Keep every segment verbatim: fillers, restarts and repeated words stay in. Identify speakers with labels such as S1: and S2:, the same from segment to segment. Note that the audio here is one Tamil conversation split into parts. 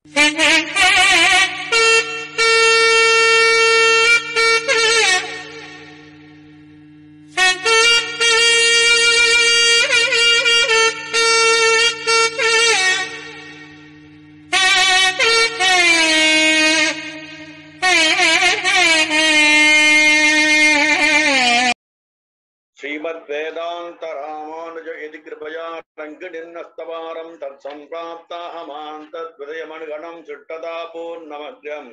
S1: श्रीमद्वेदांत रामानुज इति कृपया रङ्गनिन्नस्तवारं तत्सम्प्राप्ताहमां तद्विदयमनुगणं सुट्टदा पूर्णमग्र्यम्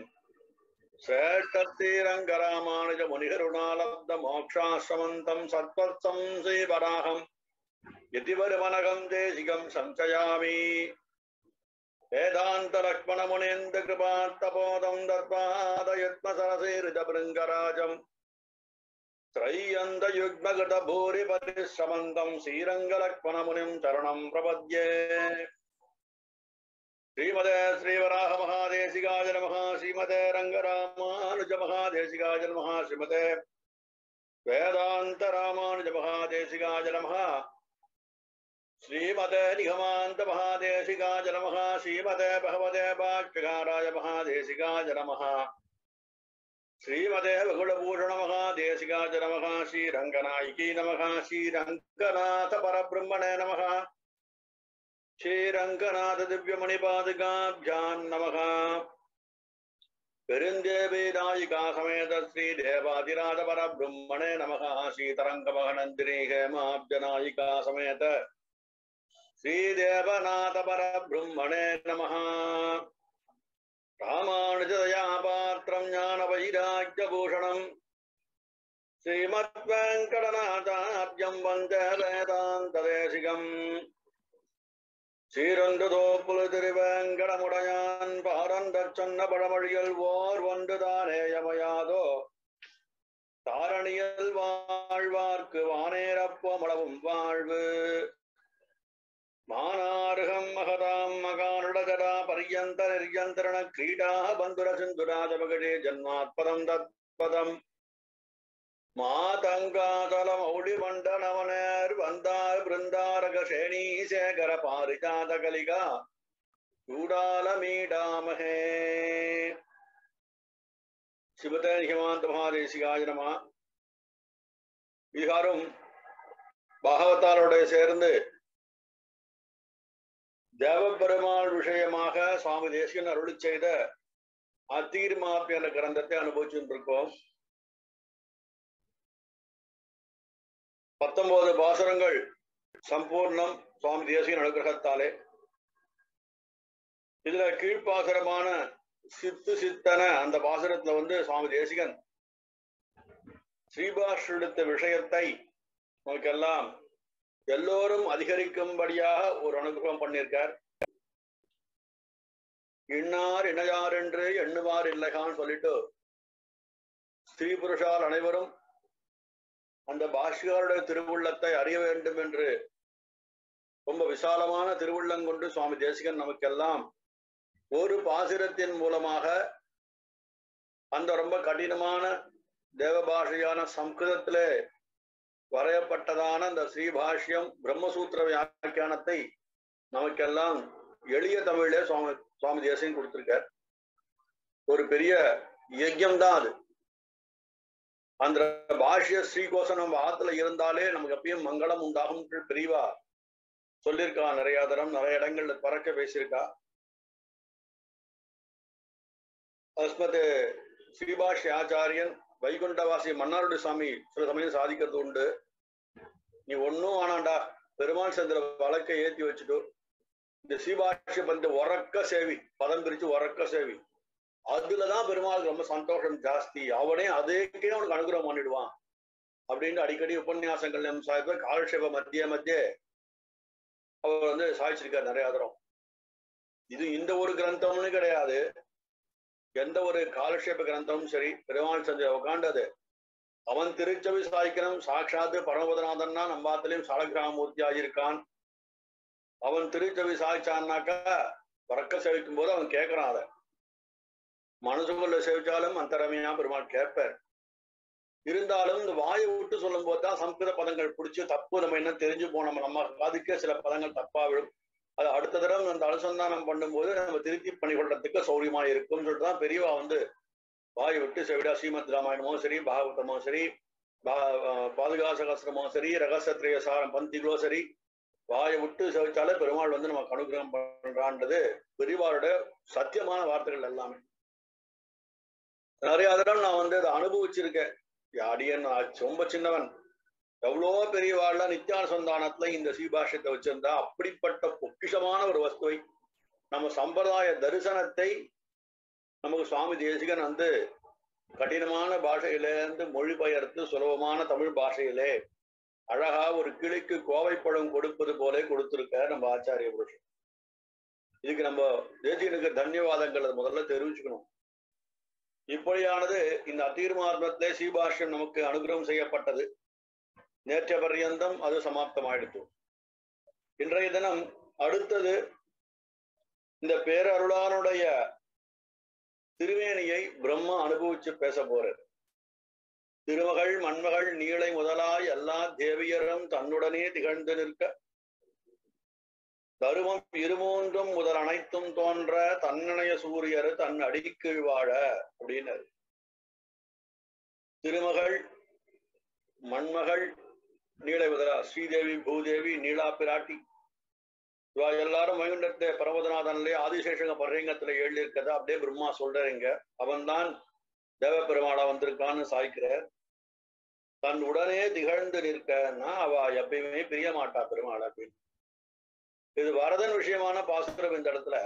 S1: श्रेष्ठश्रीरङ्गरामानुज मुनिकरुणालब्धमोक्षाश्रमन्तं सत्त्वत्सं श्रीवराहं यतिवरमनघं देशिकं संशयामि वेदान्तलक्ष्मणमुनीन्द्रकृपात्तपोदं दत्पादयत्नसरसीहृदभृङ्गराजम् त्रय्यन्तयुग्मगतभूरिपतिश्रमन्तं श्रीरङ्गलक्ष्मणमुनिं चरणं प्रपद्ये। श्रीमते श्रीवराहमहादेशिकाय नमः। श्रीमते रङ्गरामानुजमहादेशिकाय नमः। श्रीमते वेदान्तरामानुजमहादेशिकाय नमः। श्रीमते निगमान्तमहादेशिकाय नमः। श्रीमते भगवते भाष्यकाराय महादेशिकाय नमः। श्रीमते बकुलभूषण महादेशिकाय नमः। श्रीरङ्गनायिकी नमः। श्रीरङ्गनाथ परब्रह्मणे नमः। श्रीरङ्गनाथ दिव्यमणिपादुकाभ्यां नमः। पेरुन्देवी नायिका समेत श्रीदेवादिराज परब्रह्मणे नमः। श्रीतरङ्गमहनन्दिनी हेमाब्जनायिका समेत श्रीदेवनाथ परब्रह्मणे नमः। रामानुजदयापात्रं ज्ञानवैराग्यभूषणं श्रीमद्वेङ्कटनाथार्यं वन्दे वेदान्तदेशिकम्। श्रीरङ्गतोपुलतिरुवेङ्कटमुडयान् பாரந்தற்சொன்ன பழமொழிகள் ஓர் ஒன்றுதானேயமையாதோ தாரணியல் வாழ்வார்க்கு வானேரப்போமளவும் வாழ்வு மானார்ஹம் மகதாம் மகானுடகடா பரியந்த நிர்யந்தரண கிரீடா பந்துர சிந்துராஜபகடே ஜன்மாத்பதம் தத்பதம் மாதங்காதல மௌடி மண்டனவனர் வந்தார் பிருந்தாரக சேனீசேகர பாரிஜாத கலிகா சூடால மீடாமஹே. சிவதே ஹிமாந்த மகாதேசிகாய நமஹ. பீகாரும் பாகவதாரோட சேர்ந்து தேவபெருமாள் விஷயமாக சுவாமி தேசிகன் அருளி செய்த அத்தீர்மாப் என்ற கிரந்தத்தை அனுபவிச்சுருக்கோம். பத்தொன்பது பாசுரங்கள் சம்பூர்ணம் சுவாமி தேசிகன் அனுகிரகத்தாலே. இதுல கீழ்ப்பாசுரமான சித்து சித்தன அந்த பாசுரத்துல வந்து சுவாமி தேசிகன் ஸ்ரீபாஷ்யெடுத்த விஷயத்தை நமக்கெல்லாம் எல்லோரும் அதிகரிக்கும்படியாக ஒரு அனுகிரகம் பண்ணியிருக்கார். இன்னார் இணையார் என்று எண்ணுவார் இல்லைகான்னு சொல்லிட்டு ஸ்திரீ புருஷால் அனைவரும் அந்த பாஷ்யருடைய திருவுள்ளத்தை அறிய வேண்டும் என்று ரொம்ப விசாலமான திருவுள்ளங்கொண்டு சுவாமி தேசிகன் நமக்கெல்லாம் ஒரு பாசுரத்தின் மூலமாக அந்த ரொம்ப கடினமான தேவ பாஷையான சம்ஸ்கிருதத்திலே வரையப்பட்டதான அந்த ஸ்ரீபாஷ்யம் பிரம்மசூத்திர வியாக்கியானத்தை நமக்கெல்லாம் எளிய தமிழே சுவாமி சுவாமி தேசிகன் கொடுத்திருக்கார். ஒரு பெரிய யஜ்யம் தான் அது. அந்த பாஷ்ய ஸ்ரீகோஷம் நம்ம ஆத்துல இருந்தாலே நமக்கு எப்பயும் மங்களம் உண்டாகும் பிரிவா சொல்லியிருக்கா. நிறைய தரம் நிறைய இடங்கள்ல பறக்க பேசியிருக்கா. அஸ்மத் ஸ்ரீபாஷ்ய ஆச்சாரியன் வைகுண்டவாசி மன்னாருடைய சாமி சில சமயம் சாதிக்கிறது உண்டு. நீ ஒன்னும் ஆனாண்டா பெருமாள் சந்திர வழக்கை ஏற்றி வச்சுட்டு இந்த ஸ்ரீபாஷ்ய பந்த உறக்க சேவி பதம் பிரிச்சு உறக்க சேவி அதுலதான் பெருமாளுக்கு ரொம்ப சந்தோஷம் ஜாஸ்தி. அவனே அதேக்கே அவனுக்கு அனுகிரகம் பண்ணிடுவான் அப்படின்னு அடிக்கடி உபன்யாசங்கள் நம்ம சாதிப்ப காலக்ஷேப மத்திய மத்திய அவர் வந்து சாதிச்சிருக்காரு நிறைய தரம். இது இந்த ஒரு கிரந்தம்னு கிடையாது, எந்த ஒரு காலக்ஷேப கிரந்தமும் சரி பெருமாள் சந்திர உட்காண்டது அவன் திருச்சவி சாய்க்கணும். சாட்சாத்து பரமபதநாதன்னா நம்பாத்திலையும் சாலகிராமூர்த்தி ஆகியிருக்கான். அவன் திருச்சவி சாய்ச்சான்னாக்கா பறக்க சேவிக்கும் போது அவன் கேட்கறான். அதை மனசுக்குள்ள சேவிச்சாலும் அந்தரமையா பெருமாள் கேட்பார். இருந்தாலும் இந்த வாயை விட்டு சொல்லும் போதுதான் சம்ஸ்கிருத பதங்கள் பிடிச்சி தப்பு நம்ம என்ன தெரிஞ்சு போனோம். நம்ம காதுக்கே சில பதங்கள் தப்பா விடும். அது அடுத்த தடவை அந்த அனுசந்தானம் பண்ணும்போது நம்ம திருத்தி பண்ணிக்கொள்றதுக்கு சௌரியமா இருக்கும்னு சொல்லிட்டு தான் பெரியவா வந்து வாய் விட்டு செவிடா ஸ்ரீமத் ராமாயணமோ சரி, பாகவதமோ சரி, பாதுகா சகஸ்திரமோ சரி, ரகசிய சாரம் பந்திகளோ சரி, வாயை விட்டு செவிச்சாலே பெருமாள் வந்து நமக்கு அனுகிரகம் பண்றான்றது பெரியவாரோட சத்தியமான வார்த்தைகள் எல்லாமே. நிறைய தடவை நான் வந்து அதை அனுபவிச்சிருக்கேன். அடியன் ரொம்ப சின்னவன், எவ்வளோ பெரியவாழ்ல நித்தியானுசந்தானத்துல இந்த சீபாஷத்தை வச்சிருந்தா அப்படிப்பட்ட பொக்கிஷமான ஒரு வஸ்துவை நம்ம சம்பிரதாய தரிசனத்தை நமக்கு சுவாமி தேசிகன் வந்து கடினமான பாஷையிலேருந்து மொழிபெயர்த்து சுலபமான தமிழ் பாஷையிலே அழகா ஒரு கிளிக்கு கோவைப்பழம் கொடுப்பது போல கொடுத்திருக்க நம்ம ஆச்சாரிய புருஷன். இதுக்கு நம்ம தேசிகனுக்கு தன்யவாதங்கள் முதல்ல தெரிவிச்சுக்கணும். இப்படியானது இந்த அத்தீர்மார்மத்திலே சீபாஷ்யம் நமக்கு அனுகிரகம் செய்யப்பட்டது. நேற்ற பர்யந்தம் அது சமாப்தமாயிடுத்து. இன்றைய தினம் அடுத்தது இந்த பேரருளானுடைய திருவேணியை பிரம்மா அனுபவிச்சு பேச போறார். திருமகள் மண்மகள் நீளை முதலாய் எல்லா தேவியரும் தன்னுடனே திகழ்ந்து நிற்க, தருமம் இருமூன்றும் முதல் அனைத்தும் தோன்ற தன்னணைய சூரியர் தன் அடிக்கீழ் வாழ அப்படின்னாரு. திருமகள் மண்மகள் நீளை முதலா ஸ்ரீதேவி பூதேவி நீலா பிராட்டி இவா எல்லாரும் வைகுண்டத்தை பரவதநாதன்லே ஆதிசேஷங்க பர்யங்கத்துல எழுதி இருக்கதா அப்படியே பிரம்மா சொல்றீங்க. அவன் தான் தேவ பெருமாளா வந்திருக்கான்னு சாய்க்கிறார். தன் உடனே திகழ்ந்து நிற்கன்னா அவ எப்பயுமே பிரிய மாட்டா பெருமாள் அப்படின்னு. இது வரதன் விஷயமான பாசுரம். இந்த இடத்துல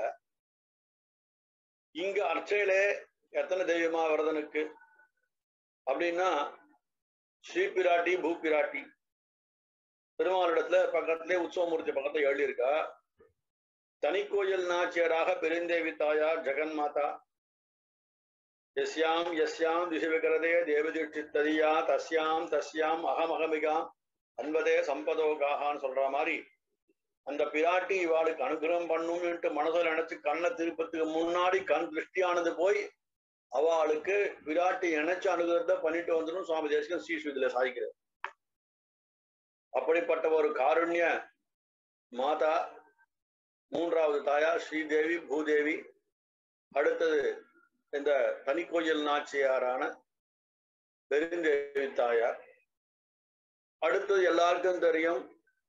S1: இங்க அர்ச்சையிலே எத்தனை தெய்வமா வரதனுக்கு அப்படின்னா ஸ்ரீ பிராட்டி பூ பிராட்டி. பெருமாளிடத்துல பக்கத்திலே உற்சவமூர்த்தி பக்கத்துல எழுதியிருக்கா. தனிக்கோயில் நாச்சியராக பெருந்தேவி தாயார் ஜெகன்மாதா. எஸ்யாம் எஸ்யாம் திசிவிகரதே தேவதீட்சித்ததியா தஸ்யாம் தஸ்யாம் அகமகமிகாம் அன்பதே சம்பதோகாகான்னு சொல்ற மாதிரி அந்த பிராட்டி இவாளுக்கு அனுகிரகம் பண்ணும்னுட்டு மனதில் நினைச்சு கண்ணை திருப்பத்துக்கு முன்னாடி கண் திருஷ்டியானது போய் அவளுக்கு பிராட்டி நினைச்சு அனுகிரகத்தை பண்ணிட்டு வந்துடும் சுவாமி தேசிகன் ஸ்ரீஸ்வதியில சாதிக்கிறார். அப்படிப்பட்ட ஒரு காருண்ய மாதா மூன்றாவது தாயார் ஸ்ரீதேவி பூதேவி. அடுத்தது இந்த தனிக்கோயில் நாச்சியாரான பெருந்தேவி தாயார். அடுத்தது எல்லாருக்கும் தெரியும்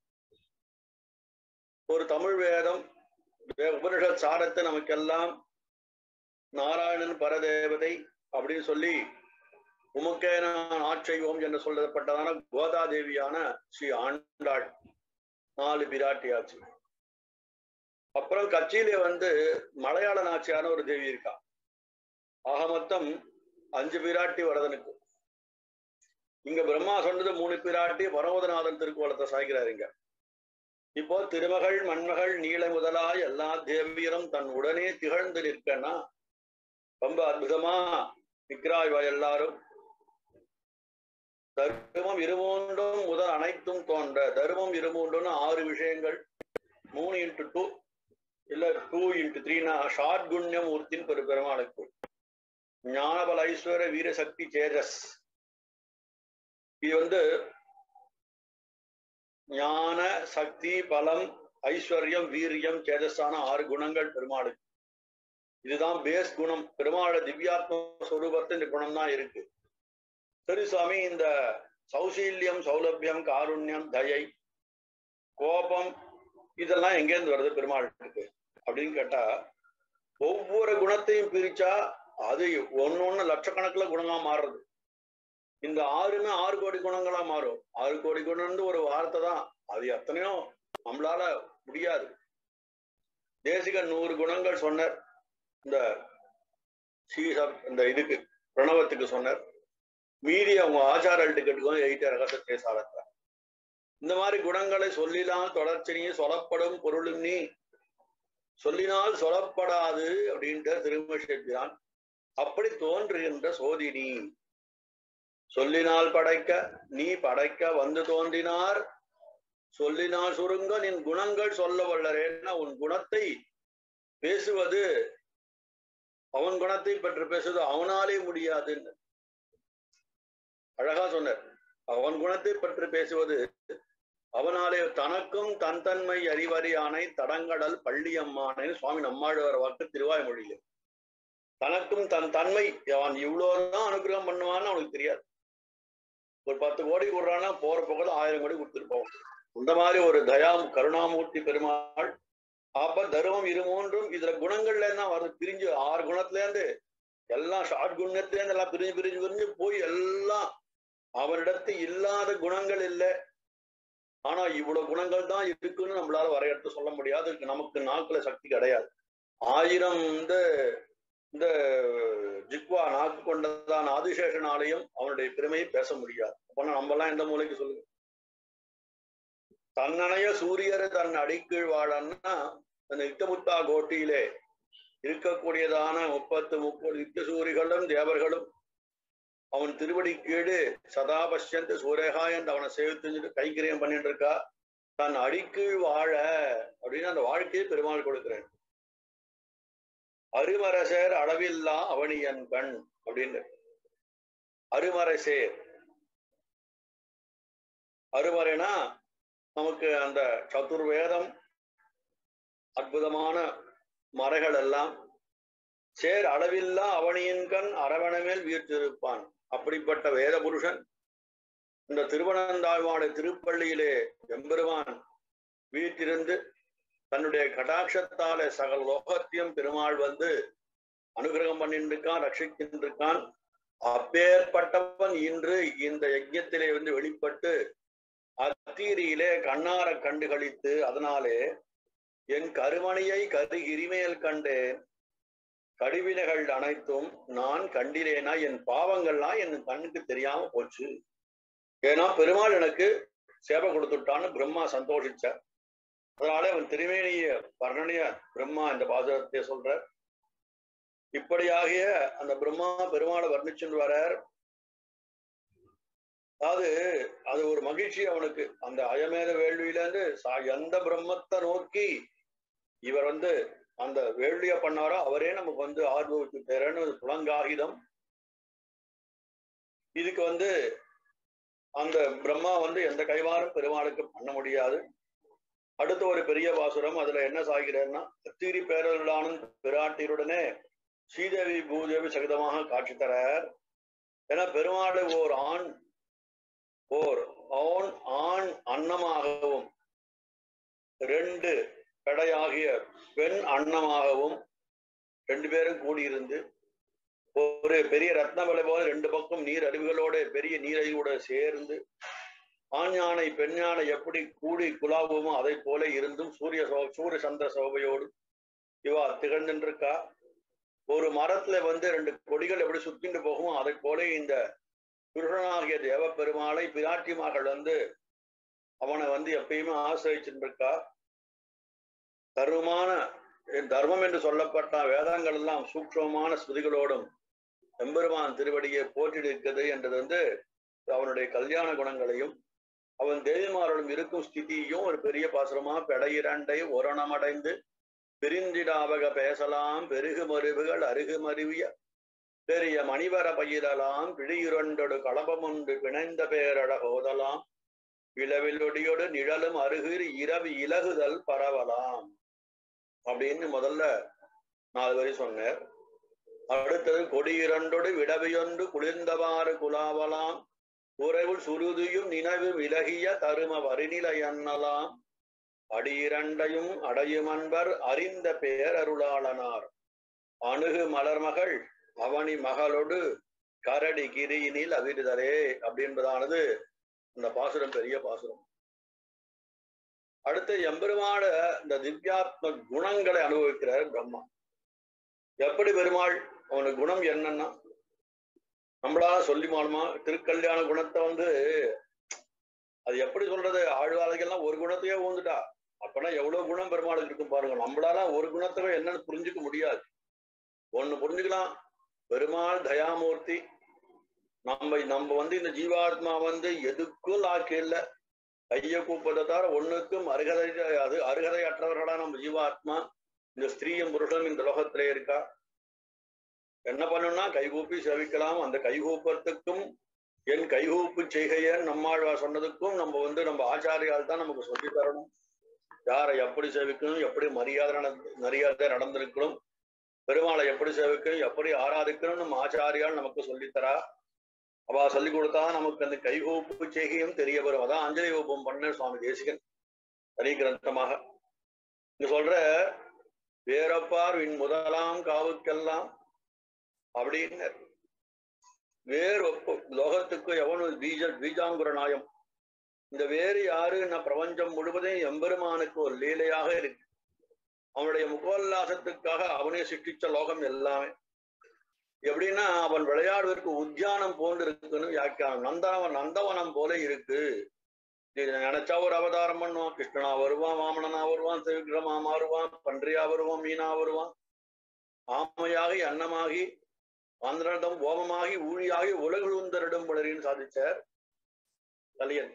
S1: ஒரு தமிழ் வேதம் உபனிஷத் சாரத்தை நமக்கெல்லாம் நாராயணன் பரதேவதை அப்படின்னு சொல்லி உமக்கே நான் ஆட்செய்வோம் என்று சொல்லப்பட்டதான கோதாதேவியான ஸ்ரீ ஆண்டாள் நாலு பிராட்டியாச்சு. அப்புறம் கட்சியிலே வந்து மலையாள நாச்சியான ஒரு தேவி இருக்கா. ஆக மொத்தம் அஞ்சு பிராட்டி வரதனுக்கு. இங்க பிரம்மா சொன்னது மூணு பிராட்டி பரமோதநாதன் திருக்கோலத்தை சாய்க்கிறாருங்க. இப்போ திருமகள் மண்மகள் நீள முதலாய் எல்லா தேவியரும் தன் உடனே திகழ்ந்து நிற்கன்னா ரொம்ப அற்புதமா நிற்கிறாய்வா எல்லாரும். தர்மம் இருமூன்றும் முதல் அனைத்தும் தோன்ற. தர்மம் இருமூன்றுன்னு ஆறு விஷயங்கள். மூணு இன்ட்டு டூ இல்ல டூ இன்ட்டு த்ரீனா ஷார்ட் குண்யம் மூர்த்தின் பெரு பெருமாளுக்கு. ஞானபல ஐஸ்வர வீரசக்தி சேஜஸ். இது வந்து ஞான சக்தி பலம் ஐஸ்வர்யம் வீரியம் சேஜஸான ஆறு குணங்கள் பெருமாளுக்கு. இதுதான் பேஸ் குணம். பெருமாளோட திவ்யாத்ம ஸ்வரூபத்தை இந்த குணம் தான் இருக்கு. சரி சுவாமி, இந்த சௌசீல்யம் சௌலபியம் காருண்யம் தயை கோபம் இதெல்லாம் எங்கேருந்து வருது பெருமாளுக்கு அப்படின்னு கேட்டா ஒவ்வொரு குணத்தையும் பிரிச்சா அது ஒன்னு ஒண்ணு லட்சக்கணக்குல குணமா மாறுறது. இந்த ஆறுமே ஆறு கோடி குணங்களா மாறும். ஆறு கோடி குணம்னு ஒரு வார்த்தை தான், அது எத்தனையோ நம்மளால முடியாது. தேசிகன் நூறு குணங்கள் சொன்னார். இந்த சீசப் இந்த இதுக்கு பிரணவத்துக்கு சொன்னார். மீதி அவங்க ஆச்சாரல்ட்டு கேட்டுக்கோங்க எயிட்ட ரகசிய சாரத்தை. இந்த மாதிரி குணங்களை சொல்லினால் தொடர்ச்சினியும் சொல்லப்படும் பொருளும் நீ சொல்லினால் சொல்லப்படாது அப்படின்ற திருமஷிரான். அப்படி தோன்றுகின்ற சோதினி சொல்லினால் படைக்க நீ படைக்க வந்து தோன்றினார். சொல்லினால் சுருங்க நின் குணங்கள் சொல்ல வல்லரேன்னா உன் குணத்தை பேசுவது அவன் குணத்தை பற்றி பேசுவது அவனாலே முடியாதுன்னு அழகா சொன்னார். அவன் குணத்தை பற்றி பேசுவது அவனாலே தனக்கும் தன் தன்மை அறிவறியானை தடங்கடல் பள்ளியம்மானை சுவாமி நம்மாழ்வார் வாக்கு திருவாய்மொழியில. தனக்கும் தன் தன்மை அவன் இவ்வளவுதான் அனுகிரகம் பண்ணுவான்னு அவனுக்கு தெரியாது. ஒரு பத்து கோடி கொடுறான்னா போற போகல ஆயிரம் கோடி கொடுத்துருப்போம். இந்த மாதிரி ஒரு தயா கருணாமூர்த்தி பெருமாள். அப்ப தர்மம் இரு மூன்றும் இதுல குணங்கள்ல இருந்தா வருது. பிரிஞ்சு ஆறு குணத்துல இருந்து எல்லாம் ஷார்ட் குணத்துல இருந்து எல்லாம் பிரிஞ்சு பிரிஞ்சு பிரிஞ்சு போய் எல்லாம் அவனிடத்து இல்லாத குணங்கள் இல்லை. ஆனா இவ்வளவு குணங்கள் தான் இருக்குன்னு நம்மளால வரையறுத்து சொல்ல முடியாது. நமக்கு நாக்குல சக்தி கிடையாது. ஆயிரம் இந்த இந்த ஜிக்வா நாக்கு கொண்டதான ஆதிசேஷனாலையும் அவனுடைய பெருமையை பேச முடியாது. அப்பனா நம்ம எல்லாம் எந்த மூலைக்கு சொல்லுங்க. தன்னணைய சூரியர் தன் அடிக்கீழ் வாழன்னா அந்த யுத்தமுத்தா கோட்டியிலே இருக்கக்கூடியதான முப்பத்து முப்பது யுத்த சூரிகளும் தேவர்களும் அவன் திருவடி கீழு சதா பஷ்யந்து சூரேகா என்று அவனை சேவித்து கைக்கிரியம் பண்ணிட்டு இருக்கா. தன் அடிக்கீழ் வாழ அப்படின்னு அந்த வாழ்க்கையை பெருமாள் கொடுக்கிறேன். அருமரசேர் அளவில்லா அவனியன் கண் அப்படின்னு. அருமரசேர் அருமறைனா நமக்கு அந்த சதுர்வேதம் அற்புதமான மறைகள் எல்லாம் சேர் அளவில்லா அவனியின் கண் அரவணமேல் வீற்றிருப்பான். அப்படிப்பட்ட வேத புருஷன் இந்த திருவனந்தாழ்வானுடைய திருப்பள்ளியிலே எம்பெருமான் வீட்டிருந்து தன்னுடைய கடாட்சத்தாலே சகல லோகத்தையும் பெருமாள் வந்து அனுகிரகம் பண்ணிட்டு இருக்கான், ரட்சிக்கின்றிருக்கான். அப்பேற்பட்டவன் இன்று இந்த யஜ்ஞத்திலே வந்து வெளிப்பட்டு அத்தீரியிலே கண்ணார கண்டு கழித்து அதனாலே என் கருமணியை கருகிரிமேல் கண்டேன் கடிவினைகள் அனைத்தும் நான் கண்டிலேனா என் பாவங்கள்லாம் என் கண்ணுக்கு தெரியாம போச்சு. ஏன்னா பெருமாள் எனக்கு சேவை கொடுத்துட்டான்னு பிரம்மா சந்தோஷிச்சார். அதனால அவன் திருமேனிய வர்ணனைய பிரம்மா இந்த பாசுரத்தை சொல்ற. இப்படியாகிய அந்த பிரம்மா பெருமாளை வர்ணிச்சுட்டு வரார். அதாவது அது ஒரு மகிழ்ச்சி அவனுக்கு. அந்த அயமேத வேள்வியில இருந்து எந்த பிரம்மத்தை நோக்கி இவர் வந்து அந்த வேள்விய பண்ணாரோ அவரே நமக்கு வந்து ஆர்வத்து பேரன்னு புலங்காகிதம். இதுக்கு வந்து அந்த பிரம்மா வந்து எந்த கைவாரும் பெருமாளுக்கு பண்ண முடியாது. அடுத்த ஒரு பெரிய பாசுரம் அதுல என்ன சாகிறேன்னா அத்தீரி பேரருளானும் பிராட்டியருடனே ஸ்ரீதேவி பூதேவி சகிதமாக காட்சி தரார். ஏன்னா பெருமாள் ஓர் ஆண் ஓர் ஆண் ஆண் அன்னமாகவும் ரெண்டு கடையாகிய பெண் அன்னமாகவும் ரெண்டு பேரும் கூடியிருந்து ஒரு பெரிய ரத்னமலை போல ரெண்டு பக்கம் நீர் அருவிகளோட பெரிய நீரையோட சேர்ந்து ஆண் யானை பெண் யானை எப்படி கூடி குலாவுமோ அதை போல இருந்தும் சூரிய சோ சூரிய சந்திர சோபையோடு இவா திகழ்ந்துருக்கா. ஒரு மரத்துல வந்து ரெண்டு கொடிகள் எப்படி சுத்திட்டு போகுமோ அதை போல இந்த புருஷனாகிய தேவ பெருமாளை பிராட்டி மகள் வந்து அவனை வந்து எப்பயுமே ஆசிரியிருக்கா. தர்மமான தர்மம் என்று சொல்லப்பட்ட வேதங்கள் எல்லாம் சூக்ஷ்மமான ஸ்ருதிகளோடும் எம்பெருமான் திருவடியை போற்றிருக்கிறது என்றது வந்து அவனுடைய கல்யாண குணங்களையும் அவன் தேவிமாரோடும் இருக்கும் ஸ்திதியும் ஒரு பெரிய பாசுரமா பெடையிரண்டை ஒரணமடைந்து பிரிந்திடாவக பேசலாம் பெருகு மருவுகள் அருகு மருவிய பெரிய மணிவர பயிரலாம் பிழியுரண்டொடு களபமுண்டு பிணைந்த பேரட போதலாம் இளவிலொடியோடு நிழலும் அருகிர் இரவு இலகுதல் பரவலாம் அப்படின்னு முதல்ல நாலு வரி சொன்னார். அடுத்தது கொடியிரண்டோடு விடவையொன்று குளிர்ந்தவாறு குலாவலாம் உறைவுள் சுருதியும் நினைவு விலகிய தரும வரிநிலை அண்ணலாம் அடியிரண்டையும் அடையும் அன்பர் அறிந்த பேரருளாளனார் அணுகு மலர்மகள் அவனி மகளோடு கரடி கிரியினில் அவிடுதலே அப்படின்றதானது இந்த பாசுரம் பெரிய பாசுரம். அடுத்து எம்பெருமாட இந்த திவ்யாத்ம குணங்களை அனுபவிக்கிறார் பிரம்மா. எப்படி பெருமாள் அவனுக்கு குணம் என்னன்னா நம்மளால சொல்லி மாறுமா. திருக்கல்யாண குணத்தை வந்து அது எப்படி சொல்றது, ஆழ்வார்கள்லாம் ஒரு குணத்தையே ஊந்துட்டா அப்பனா எவ்வளவு குணம் பெருமாளுக்கு இருக்கும் பாருங்க. நம்மளால ஒரு குணத்தை என்னன்னு புரிஞ்சுக்க முடியாது. ஒண்ணு புரிஞ்சுக்கலாம், பெருமாள் தயாமூர்த்தி. நம்ம நம்ம வந்து இந்த ஜீவாத்மா வந்து எதுக்கும் லாக்கு இல்லை, கைய கூப்பதை தவிர ஒண்ணுக்கும் அருகதை அது அருகதை அற்றவர்களா நம்ம ஜீவாத்மா. இந்த ஸ்திரீயும் புருஷனும் இந்த லோகத்திலே இருக்கா. என்ன பண்ணணும்னா கைகூப்பி சேவிக்கலாம். அந்த கைகூப்பத்துக்கும் என் கைகூப்பு செய்கையன் நம்மாழ்வார் சொன்னதுக்கும் நம்ம வந்து நம்ம ஆச்சாரியால் தான் நமக்கு சொல்லி தரணும். யாரை எப்படி சேவிக்கணும், எப்படி மரியாதை நட மரியாதை நடந்திருக்கணும், பெருமாளை எப்படி சேவிக்கணும், எப்படி ஆராதிக்கணும் நம்ம ஆச்சாரியால் நமக்கு சொல்லித்தரா. அவ சொல்லி கொடுத்தா நமக்கு அந்த கைகூப்பு செய்கையும் தெரிய வரும். அதான் அஞ்சலி ஊபம் பண்ண சுவாமி தேசிகன் தனி கிரந்தமாக இங்க சொல்ற வேறப்பார் வின் முதலாம் காவுக்கெல்லாம் அப்படின்னு வேறு ஒப்பு லோகத்துக்கு எவனு பீஜ பீஜாங்குர நாயம். இந்த வேறு யாருன்னா பிரபஞ்சம் முழுவதும் எம்பெருமானுக்கு ஒரு லீலையாக இருக்கு. அவனுடைய முகோல்லாசத்துக்காக அவனே சிருஷ்டிச்ச லோகம் எல்லாமே. எப்படின்னா அவன் விளையாடுவதற்கு உத்தியானம் போன்று இருக்குன்னு வியாக்கியானம். நந்தவன் நந்தவனம் போல இருக்கு. நினைச்சா ஒரு அவதாரம் பண்ணுவான், கிருஷ்ணனா வருவான், வாமனனா வருவான், சிவகிரமா மாறுவான், பன்றியா வருவான், மீனா வருவான், ஆமையாகி அன்னமாகி ஆந்திரதம் ஓமமாகி ஊழியாகி உலகுந்தரிடம் வளரின்னு சாதிச்சார் கலியன்.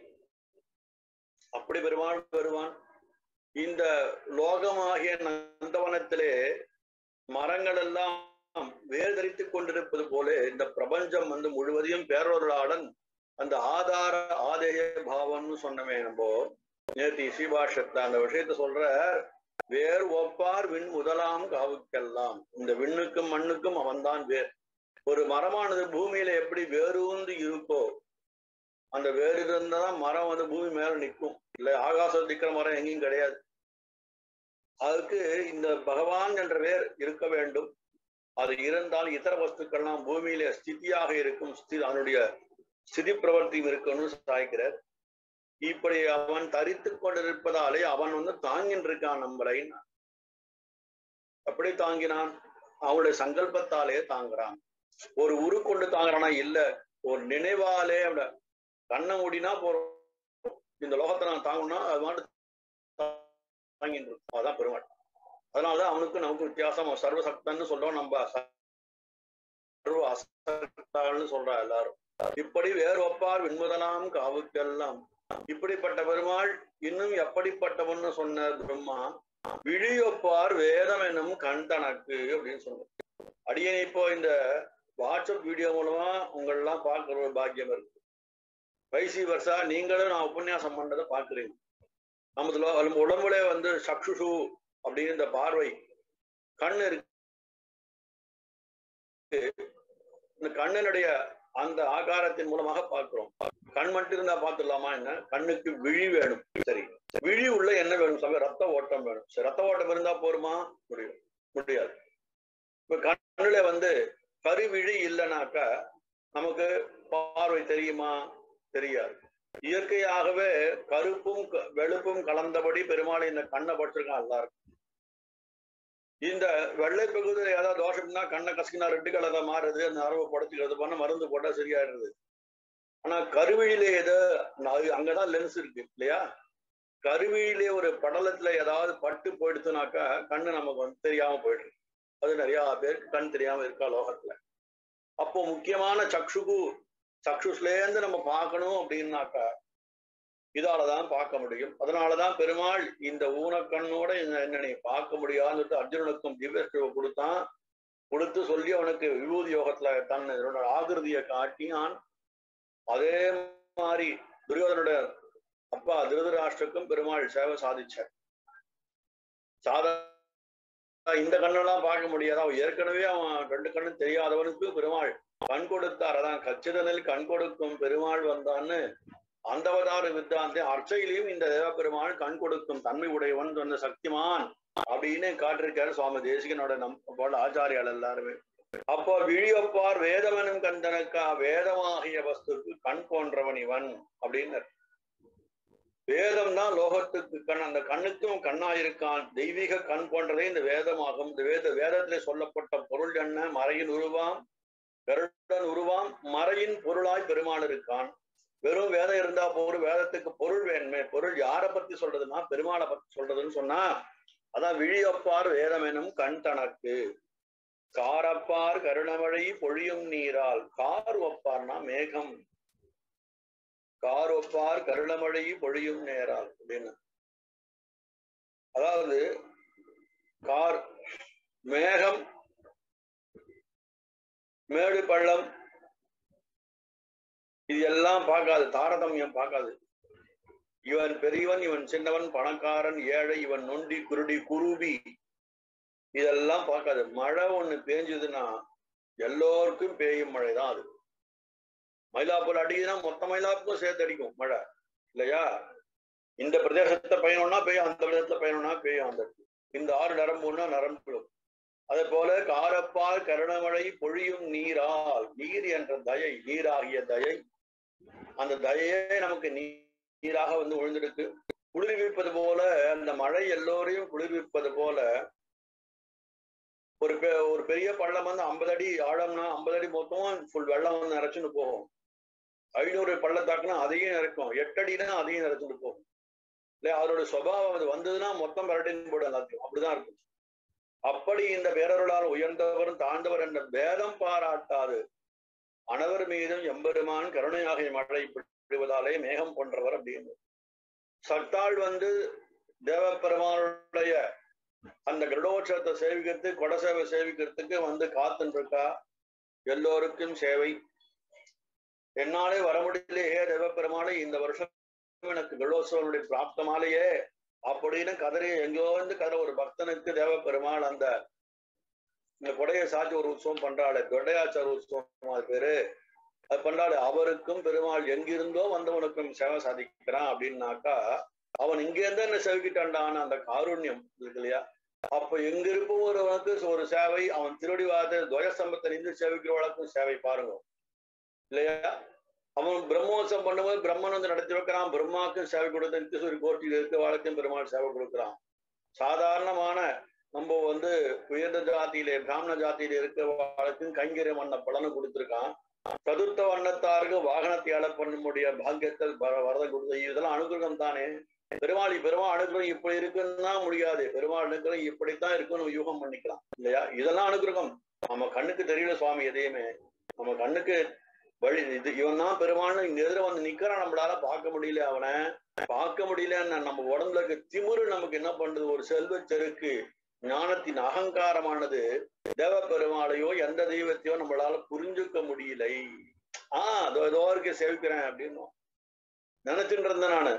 S1: அப்படி பெருமாள் வருவான். இந்த லோகமாகிய நந்தவனத்திலே மரங்கள் எல்லாம் வேர் தரித்துக் கொண்டிருப்பது போல இந்த பிரபஞ்சம் வந்து முழுவதையும் பேரொருளாளன் அந்த ஆதார ஆதேய பாவம்னு சொன்னமே. நம்ம நேற்று ஸ்ரீபாஷத்துல அந்த விஷயத்த சொல்ற வேர் ஒப்பார் விண் முதலாம் காவுக்கெல்லாம். இந்த விண்ணுக்கும் மண்ணுக்கும் அவன்தான் வேர். ஒரு மரமானது பூமியில எப்படி வேரூந்து இருக்கோ, அந்த வேறு இருந்தாதான் மரம் வந்து பூமி மேல நிற்கும். இல்ல ஆகாசம் நிற்கிற மரம் எங்கேயும் கிடையாது. அதுக்கு இந்த பகவான் என்ற வேர் இருக்க வேண்டும். அது இருந்தால் இதர வஸ்துக்கள்லாம் பூமியில ஸ்திதியாக இருக்கும். அதனுடைய ஸ்திதி பிரவர்த்தியும் இருக்கணும்னு சாய்க்கிறார். இப்படி அவன் தரித்து கொண்டிருப்பதாலே அவன் வந்து தாங்கின்னு இருக்கான் நம்மளை. எப்படி தாங்கினான்? அவனுடைய சங்கல்பத்தாலே தாங்குறான். ஒரு உரு கொண்டு தாங்குறானா இல்ல, ஒரு நினைவாலே அவட கண்ணை மூடினா போறோம், இந்த லோகத்தை நான் தாங்கணும்னா அது மட்டும் தாங்கிட்டு இருக்கும். அதான் பெருமாள். அதனாலதான் அவனுக்கு நமக்கு வித்தியாசம். சர்வசக்தன்னு சொல்றோம், நம்ம சர்வ அசக்தான்னு சொல்றா எல்லாரும். இப்படி வேறு ஒப்பார் விண்முதலாம் காவுக்கெல்லாம். இப்படிப்பட்ட பெருமாள் இன்னும் எப்படிப்பட்டவன்னு சொன்ன பிரம்மா விழியொப்பார் வேதம் என்னும் கண் தனக்கு அப்படின்னு சொன்ன. அடியேன் இப்போ இந்த வாட்ஸ்அப் வீடியோ மூலமா உங்களெல்லாம் பார்க்கிற ஒரு பாக்கியம் இருக்கு. வைசி வருஷா நீங்களும் நான் உபன்யாசம் பண்றதை பார்க்குறீங்க. நமது உடம்புல வந்து சக்ஷுஷு அப்படின்னு இந்த பார்வை கண் இருக்கு. இந்த கண்ணினுடைய அந்த ஆகாரத்தின் மூலமாக பார்க்கிறோம். கண் மட்டும் இருந்தா பார்த்துடலாமா என்ன? கண்ணுக்கு விழி வேணும். சரி, விழி உள்ள என்ன வேணும்? சமயம் ரத்த ஓட்டம் வேணும். சரி, ரத்த ஓட்டம் இருந்தா போருமா? முடியும் முடியாது. இப்ப கண்ணுல வந்து கருவிழி இல்லைனாக்கா நமக்கு பார்வை தெரியுமா? தெரியாது. இயற்கையாகவே கருப்பும் வெளுப்பும் கலந்தபடி பெருமாள் இந்த கண்ணை பட்டிருக்கான் எல்லாருக்கும். இந்த வெள்ளை பகுதியில் ஏதாவது தோஷம்னா கண்ணை கசக்கினா ரெண்டு கலரை மாறுது, அந்த அரவை படுத்துக்கிறது பண்ண மருந்து போட்டா சரியாயிடுது. ஆனா கருவிழிலே ஏதோ அங்கதான் லென்ஸ் இருக்கு இல்லையா? கருவிழிலே ஒரு படலத்துல ஏதாவது பட்டு போயிடுச்சுனாக்கா கண்ணு நமக்கு வந்து தெரியாம போயிடுது. அது நிறைய பேருக்கு கண் தெரியாம இருக்கா லோகத்துல. அப்போ முக்கியமான சக்ஷுகு சக்ஷுஸ்லேருந்து நம்ம பார்க்கணும் அப்படின்னாக்கா இதாலதான் பார்க்க முடியும். அதனாலதான் பெருமாள் இந்த ஊனக்கண்ணோட என்ன நீ பார்க்க முடியாதுன்னு அர்ஜுனனுக்கும் திவ்ய கொடுத்தான். கொடுத்து சொல்லி அவனுக்கு விபூதி யோகத்துல தன் ஆகிருதியை காட்டினான். அதே மாதிரி துரியோதனுடைய அப்பா திருதராஷ்டிரக்கும் பெருமாள் சேவை சாதிச்சார். சாதா இந்த கண்ணெல்லாம் பார்க்க முடியாது. அவன் ஏற்கனவே அவன் ரெண்டு கண்ணு தெரியாதவனுக்கு பெருமாள் கண் கொடுத்தார். அதான் கச்சிதனில் கண் கொடுக்கும் பெருமாள் வந்தான்னு அந்தவதார வித்தாந்தே அர்ச்சையிலையும் இந்த தேவ பெருமாள் கண் கொடுக்கும் தன்மை உடையவன் சொன்ன சக்திமான் அப்படின்னு காட்டிருக்காரு சுவாமி தேசிகனோட நம் போல ஆச்சாரியால் எல்லாருமே. அப்போ விழியொப்பார் வேதவனும் கண்டனக்கா வேதமாகிய வஸ்துக்கு கண் போன்றவன் இவன் அப்படின்னு. வேதம் தான் லோகத்துக்கு கண். அந்த கண்ணுக்கும் கண்ணாயிருக்கான். தெய்வீக கண் போன்றதே இந்த வேதமாகும். இந்த வேத வேதத்திலே சொல்லப்பட்ட பொருள் என்ன? மறையின் உருவாம் கருடன் உருவாம் மறையின் பொருளாய் பெருமாள் இருக்கான். வெறும் வேதம் இருந்தா போரு, வேதத்துக்கு பொருள் வேணுமே. பொருள் யாரை பத்தி சொல்றதுன்னா பெருமாளை பத்தி சொல்றதுன்னு சொன்னா அதான் விழியொப்பார் வேதம் எனும் கண் தனக்கு. காரப்பார் கருணமழை பொழியும் நீரால். கார் ஒப்பார்னா மேகம். கார் ஒப்பார் கருணமழை பொழியும் நேரால் அப்படின்னு. அதாவது கார் மேகம், மேடு பள்ளம், இது எல்லாம் பார்க்காது, தாரதமியம் பார்க்காது. இவன் பெரியவன், இவன் சின்னவன், பணக்காரன், ஏழை, இவன் நொண்டி, குருடி, குருவி, இதெல்லாம் பார்க்காது. மழை ஒண்ணு பேஞ்சுதுன்னா எல்லோருக்கும் பெய்யும் மழைதான் அது. மயிலாப்பூர் அடிக்குதுன்னா மொத்த மயிலாப்புக்கும் சேர்த்து அடிக்கும் மழை இல்லையா? இந்த பிரதேசத்தை பயணம்னா பெய்யும், அந்த பிரதேசத்துல பயணம்னா பெய்யும். அந்த இந்த ஆறு நரம்புன்னா நரம்புகளும். அதே போல காரப்பால் கருணமழை பொழியும் நீரால், நீர் என்ற தயை, நீராகிய தயை, அந்த தயையே நமக்கு நீராக வந்து விழுந்திருக்கு. குளிர்விப்பது போல அந்த மழை எல்லோரையும் குளிர்விப்பது போல ஒரு ஒரு பெரிய பள்ளம் வந்து ஐம்பது அடி ஆழம்னா ஐம்பது அடி மொத்தம் ஃபுல் வெள்ளம் வந்து நிறைச்சுன்னு போகும். ஐநூறு பள்ளத்தாக்குனா அதையும் நிறைக்கும், எட்டு அடினா அதையும் நிறைச்சுட்டு போகும் இல்லையா? அதோட சுபாவம் அது வந்ததுன்னா மொத்தம் பரட்டின்னு போடும் எல்லாத்தையும். அப்படிதான் இருக்கும். அப்படி இந்த பேரருளால் உயர்ந்தவரும் தாழ்ந்தவர் என்ற பேதம் பாராட்டாது அனவர் மீதும் எம்பெருமான் கருணையாக மழை பிடிவதாலே மேகம் போன்றவர் அப்படின்னு. சத்தாள் வந்து தேவப்பெருமானுடைய அந்த கருடோற்சவத்தை சேவிக்கிறது, கொடை சேவை சேவிக்கிறதுக்கு வந்து காத்துன்னு இருக்கா. எல்லோருக்கும் சேவை. என்னாலே வர முடியலையே தேவப்பெருமாளை, இந்த வருஷம் எனக்கு கருடோற்சவனுடைய பிராப்தமாலேயே அப்படின்னு கதறி எங்கோ வந்து கதை ஒரு பக்தனுக்கு தேவப்பெருமாள் அந்த இந்த கொடையை சாட்சி ஒரு உற்சவம் பண்றாள், கொடையாச்சார உற்சவம் அது பேரு. அது பண்றாள். அவருக்கும் பெருமாள் எங்கிருந்தோ வந்தவனுக்கும் சேவை சாதிக்கிறான் அப்படின்னாக்கா அவன் இங்க இருந்து என்ன சேவிக்கிட்டான் அந்த காருண்யம் இருக்கு இல்லையா? அப்ப எங்க இருப்பவனுக்கு ஒரு சேவை, அவன் திருவடி வாத துவயஸ்தம்பத்தை நின்று சேவிக்கிறவளுக்கும் சேவை பாருங்க இல்லையா? அவன் பிரம்மோத்சவம் பண்ணும்போது பிரம்மன் வந்து நடத்தி வைக்கிறான், பிரம்மாவுக்கும் சேவை கொடுத்து ஒரு கோட்டியில் இருக்க வாழ்க்கையும் பெருமாள் சேவை கொடுக்குறான். சாதாரணமான நம்ம வந்து உயர்ந்த ஜாதியிலே பிராமண ஜாதியில இருக்க வாழ்க்கையும் கைங்கரிய வண்ண பலனை கொடுத்துருக்கான். சதுர்த்த வண்ணத்தாருக்கு வாகனத்தை அட பண்ண முடிய பாக்கியத்தில் வரதம் கொடுத்த இதெல்லாம் அனுகிரகம் தானே. பெருமாள் பெருமாள் அனுகிரகம் இப்படி இருக்குன்னா முடியாது, பெருமாள் அனுகிரகம் இப்படித்தான் இருக்குன்னு யூகம் பண்ணிக்கலாம் இல்லையா? இதெல்லாம் அனுகிரகம். நம்ம கண்ணுக்கு தெரியல சுவாமி எதையுமே, நம்ம கண்ணுக்கு வழி இது இவன் தான் பெருமாள் இங்க எதிர வந்து நிக்கிறான், நம்மளால பார்க்க முடியல. அவனை பார்க்க முடியலன்னு நம்ம உடம்புல இருக்க திமிரு நமக்கு என்ன பண்றது? ஒரு செல்வ செருக்கு ஞானத்தின் அகங்காரமானது தேவ பெருமாளையோ எந்த தெய்வத்தையோ நம்மளால புரிஞ்சுக்க முடியலை. ஆஹ் அதோ ஏதோ இருக்கு சேவிக்கிறேன் அப்படின்னு நினைச்சுட்டு இருந்தேன் நானு.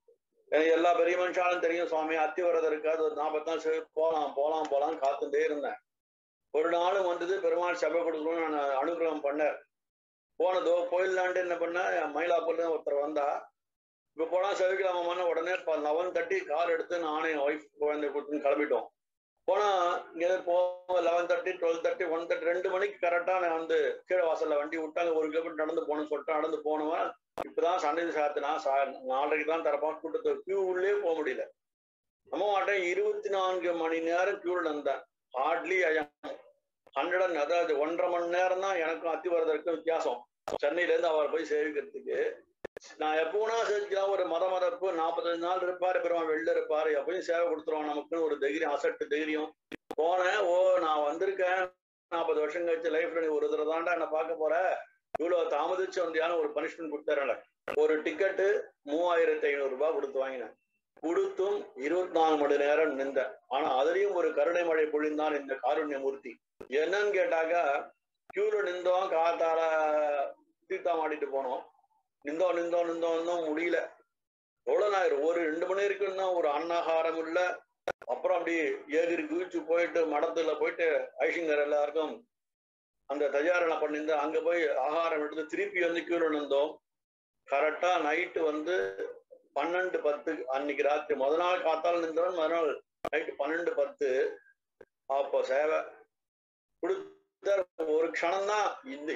S1: எல்லா பெரிய மனுஷாலும் தெரியும் சுவாமி அத்திவரதம் இருக்காது, ஒரு நாற்பத்தி நாள் சேவை போலாம் போலாம் போலாம் காத்துட்டே இருந்தேன். ஒரு நாளும் வந்தது பெருமாள் சபை கொடுக்கணும்னு நான் அனுகிரகம் பண்ணேன். போனதோ போயிடலான்ட்டு என்ன பண்ண, மயிலாப்பூர்ல ஒருத்தர் வந்தா இப்ப போனா சேவிக்கலாமான்னு உடனே லெவன் தட்டி கார் எடுத்து நானே ஒய்ஃப் குழந்தை கொடுத்துன்னு கிளம்பிட்டோம். போனா இங்க போ eleven thirty twelve thirty one thirty ரெண்டு மணிக்கு கரெக்டா நான் வந்து கீழே வாசல்ல வண்டி விட்டாங்க. ஒரு கிலோமீட்டர் நடந்து போகணும்னு சொல்லிட்டு நடந்து போனவன் இப்பதான் சண்டை சாத்தினா நாளைக்கு தான் தரப்பான் கூட்டத்தை கியூ உள்ளே போக முடியல. நம்ம மாட்டேன் இருபத்தி நான்கு மணி நேரம் கியூல இருந்தேன். ஹார்ட்லி ஹண்ட்ரட் அதாவது ஒன்றரை மணி நேரம் தான் எனக்கும் அத்திவரதற்கும் வித்தியாசம். சென்னையில இருந்து அவரை போய் சேவிக்கிறதுக்கு நான் எப்போனா சேவிக்கலாம். ஒரு மத மதப்பு நாற்பத்தஞ்சு நாள் இருப்பாரு பெருமாள் வெளில இருப்பாரு, எப்பயும் சேவை கொடுத்துருவோம். நமக்குன்னு ஒரு தைரியம், அசட்டு தைரியம். போனேன், ஓ நான் வந்திருக்கேன் நாற்பது வருஷம் கழிச்சு லைஃப்ல நீ ஒரு தடவை தாண்டா என்ன பார்க்க போற, இவ்வளவு தாமதிச்சு வந்தியான ஒரு பனிஷ்மெண்ட் கொடுத்தாரல. ஒரு டிக்கெட்டு மூவாயிரத்தி ஐநூறு ரூபாய் கொடுத்து வாங்கினேன். கொடுத்தும் இருபத்தி நாலு மணி நேரம் நின்றேன். ஆனா அதுலயும் ஒரு கருணை மழை பொழிந்தான் இந்த காருண்ய மூர்த்தி. என்னன்னு கேட்டாக்கா கியூல நின்றோம், காத்தால தீர்த்தா மாட்டிட்டு போனோம், நின்றோம் நின்றோம் நின்றோம் நின்றோம் முடியல. எவ்வளவு நேரம், ஒரு ரெண்டு மணி இருக்குன்னா ஒரு அன்னாகாரம் இல்ல. அப்புறம் அப்படி ஏகிரி குதிச்சு போயிட்டு மடத்துல போயிட்டு ஐஷிங்கர் எல்லாருக்கும் அந்த தயாரணை பண்ணிருந்து அங்க போய் ஆகாரம் எடுத்து திருப்பி வந்து கியூல நின்றோம். கரெக்டா நைட்டு வந்து பன்னெண்டு பத்து அன்னைக்கு ராத்திரி முதல் நாள் காத்தால் நின்றோம், மறுநாள் நைட்டு பன்னெண்டு பத்து. அப்போ சேவை கொடுத்த ஒரு க்ஷணம் தான், இந்த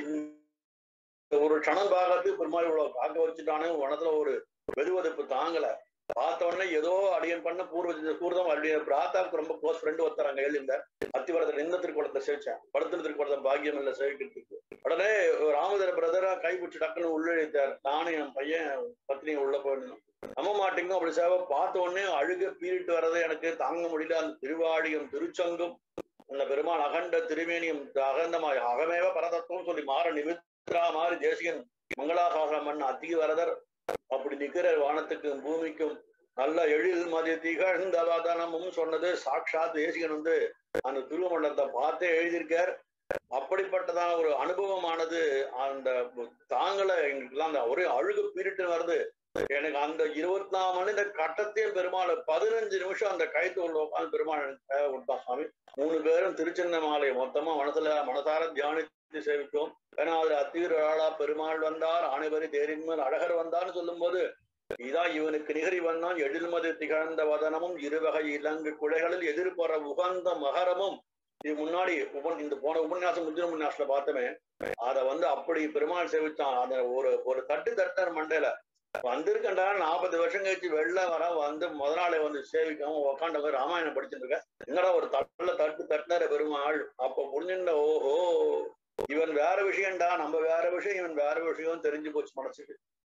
S1: ஒரு க்ஷணம் பார்க்கறதுக்கு பெருமாள் இவ்வளவு காக்க வச்சுட்டானே மனத்துல ஒரு வெதுவெதுப்பு தாங்கல. பார்த்த உடனே ஏதோ அடியன் பண்ண பூர்வ பூர்வம் அடிய பிராத்தாவுக்கு ரொம்ப க்ளோஸ் ஃப்ரெண்டு ஒருத்தராங்க எழுந்த அத்திவரத்தில் நின்ன திருக்குளத்தை சேவிச்சேன். படுத்துன திருக்குளத்தை பாக்கியம் இல்லை சேவிக்கிறதுக்கு. உடனே ராமதர பிரதரா கைப்பிடிச்சு டக்குன்னு உள்ளிழித்தார். நானும் என் பையன் பத்னியும் உள்ள போயிருந்தோம். நம்ம மாட்டேங்க அப்படி சேவை பார்த்த உடனே அழுக பீரிட்டு வர்றதை எனக்கு தாங்க முடியல. அந்த திருவாடியும் திருச்சங்கும் அந்த பெருமாள் அகண்ட திருமேனியும் அகண்டமாய் அகமேவ பரதத்துவம் சொல்லி மாற நிமித்ரா மாதிரி தேசிகன் மங்களாசாசனம் பண்ண அத்திவரதர் அப்படி நிக்கிற வானத்துக்கும் பூமிக்கும் நல்ல எழில் மதி திகழ்ந்தவதனமும் சொன்னது சாட்சாத் தேசிகன் வந்து அந்த திருமண்டலத்தை பார்த்தே எழுதியிருக்கார். அப்படிப்பட்டதான அப்படிப்பட்டதான ஒரு அனுபவமானது அந்த தாங்களை எங்களுக்குலாம் அந்த ஒரே அழுகு பீரிட்டு வருது. எனக்கு அந்த இருபத்தி நாலு மணி இந்த கட்டத்தையும் பெருமாள் பதினஞ்சு நிமிஷம் அந்த கைத்தோல் உட்காந்து பெருமாள் கொடுத்தான் சுவாமி. மூணு பேரும் திருச்சின்னமாலை மொத்தமா மனசுல மனசார தியானித்து சேவித்தோம். ஏன்னா அதுல அத்தீராளா பெருமாள் வந்தார், ஆணைவரி தேரின்மேல் அழகர் வந்தார்னு சொல்லும் போது இதான் இவனுக்கு நிகரி வந்தான் எழில்மது திகழ்ந்த வதனமும் இருவகை இலங்கு குழைகளில் எதிர்புற உகந்த மகரமும். இது முன்னாடி உபன் இந்த போன உபன்யாசம் முந்தின உபன்யாசத்துல பார்த்தமே அதை வந்து அப்படி பெருமாள் சேவித்தான். அந்த ஒரு ஒரு தட்டு தட்டார் மண்டையில வந்திருக்கண்டா நாற்பது வருஷம் கழிச்சு வெளில வர வந்து முத நாளை வந்து சேவிக்காம உக்காண்டவங்க ராமாயணம் படிச்சுட்டு இருக்க என்னடா ஒரு தட்டுல தட்டு தட்டினார பெருமாள். அப்ப புரிஞ்சுண்ட ஓஹோ இவன் வேற விஷயம்டா, நம்ம வேற விஷயம், இவன் வேற விஷயம் தெரிஞ்சு போச்சு மனசுக்கு.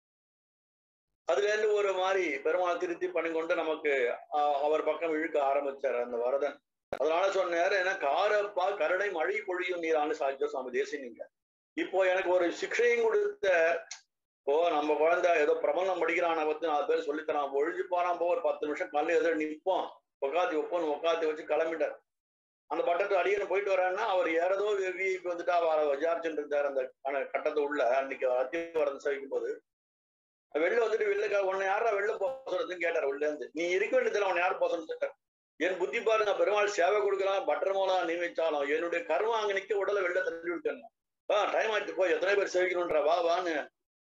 S1: அதுல இருந்து ஒரு மாதிரி பெருமாள் திருத்தி பண்ணி கொண்டு நமக்கு அவர் பக்கம் இழுக்க ஆரம்பிச்சார் அந்த வரதன். அதனால சொன்னாரு, ஏன்னா காரப்பா கருணை மழை பொழியும் நீரான்னு சாதிச்ச சுவாமி தேசிங்க. இப்போ எனக்கு ஒரு சிக்ஷையும் கொடுத்த இப்போ நம்ம குழந்தை ஏதோ பிரபலம் படிக்கிறான பத்தி நாலு பேர் சொல்லித்தரான் ஒழிஞ்சு போறான் போ ஒரு பத்து நிமிஷம் கல்லு எதோ நிற்போம் உக்காத்தி வைப்போம் உக்காத்தி வச்சு கிளம்பிட்டார். அந்த பட்டத்து அடியன்னு போயிட்டு வர்றாருன்னா அவர் ஏறதோ விஐபி வந்துட்டு அவரை விசாரிச்சுட்டு இருந்தார் அந்த கட்டத்தை உள்ள அன்னைக்கு அத்தியவரதன் சேவிக்கும் போது. வெளில வந்துட்டு வெளில உன்னை யாரா வெளில போக சொல்றதுன்னு கேட்டார். உள்ள இருந்து நீ இருக்க வேண்டியதுல அவன் யார் போக சொல்லிட்டு என் புத்தி பாருங்க பெருமாள் சேவை கொடுக்கலாம் பட்டர் மூலா நியமிச்சாலும் என்னுடைய கர்மம் அங்க நிக்க உடலை வெளில தள்ளி விட்டுருங்க. ஆஹ் டைம் ஆயிடுச்சு போய் எத்தனை பேர் சேவிக்கணும்ன்ற வா வான்னு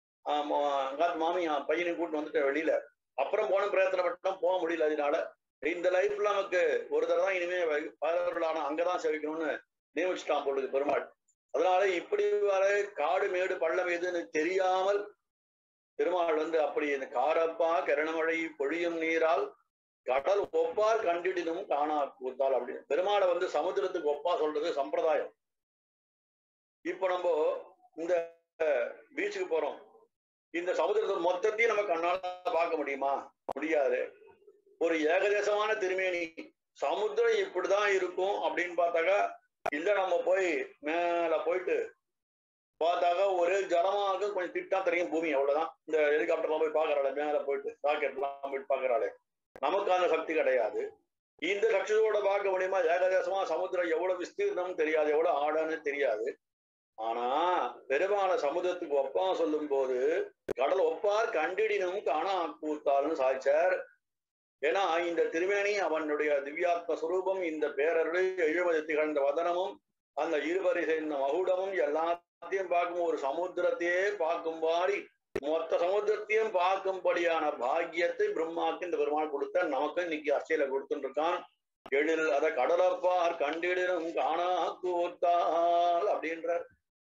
S1: ஆஹ் மாமி பையனை கூட்டு வந்துட்டு வெளியில. அப்புறம் போன பிரயத்தனப்பட்டும் போக முடியல. அதனால இந்த லைஃப்ல நமக்கு ஒரு தடவை தான் இனிமே பதினொருளான அங்கதான் சேவிக்கணும்னு நியமிச்சுட்டான் போடுது பெருமாள். அதனால இப்படி வர காடு மேடு பள்ளம் எதுன்னு தெரியாமல் பெருமாள் வந்து அப்படி இந்த காரப்பா கரணமழை பொழியும் நீரால் கடல் ஒப்பார் கண்டிடினும் காணா கூத்தால் அப்படின்னு பெருமாளை வந்து சமுத்திரத்துக்கு ஒப்பா சொல்றது சம்பிரதாயம். இப்ப நம்ம இந்த பீச்சுக்கு போறோம், இந்த சமுதிரத்தை மொத்தத்தையும் நம்ம கண்ணால பார்க்க முடியுமா? முடியாது. ஒரு ஏகதேசமான திருமேனி சமுத்திரம் இப்படிதான் இருக்கும் அப்படின்னு பார்த்தாக்கா இல்ல. நம்ம போய் மேல போயிட்டு பார்த்தாக்கா ஒரே ஜலமாக கொஞ்சம் திட்டா தெரியும் பூமி, அவ்வளவுதான். இந்த ஹெலிகாப்டர்லாம் போய் பாக்குறாள், மேல போயிட்டு ராக்கெட் எல்லாம் போயிட்டு பாக்குறாளே, நமக்கு அந்த சக்தி கிடையாது. இந்த சக்தியோட பார்க்க முடியுமா? ஏகதேசமா சமுத்திரம் எவ்வளவு விஸ்தீர்ணம் தெரியாது, எவ்வளவு ஆழன்னு தெரியாது. ஆனா பெருமான சமுதிரத்துக்கு ஒப்பா சொல்லும் போது கடல் ஒப்பார் கண்டிடினும் காணா கூத்தால்னு சாய்ச்சார். ஏன்னா இந்த திருமேனி அவனுடைய திவ்யாத்ம சுரூபம், இந்த பேரருடைய எழுபது திகழ்ந்த வதனமும் அந்த இருவரை சேர்ந்த மகுடமும் எல்லாத்தையும் பார்க்கும் ஒரு சமுத்திரத்தையே பார்க்கும்பாடி மொத்த சமுத்திரத்தையும் பார்க்கும்படியான பாக்கியத்தை பிரம்மாக்கு இந்த பெருமாள் கொடுத்த நமக்கு இன்னைக்கு அர்ச்சையில கொடுத்துட்டு இருக்கான். எழில் அத கடலப்பார் கண்டிடனும் காணா கூத்தால் அப்படின்றார்.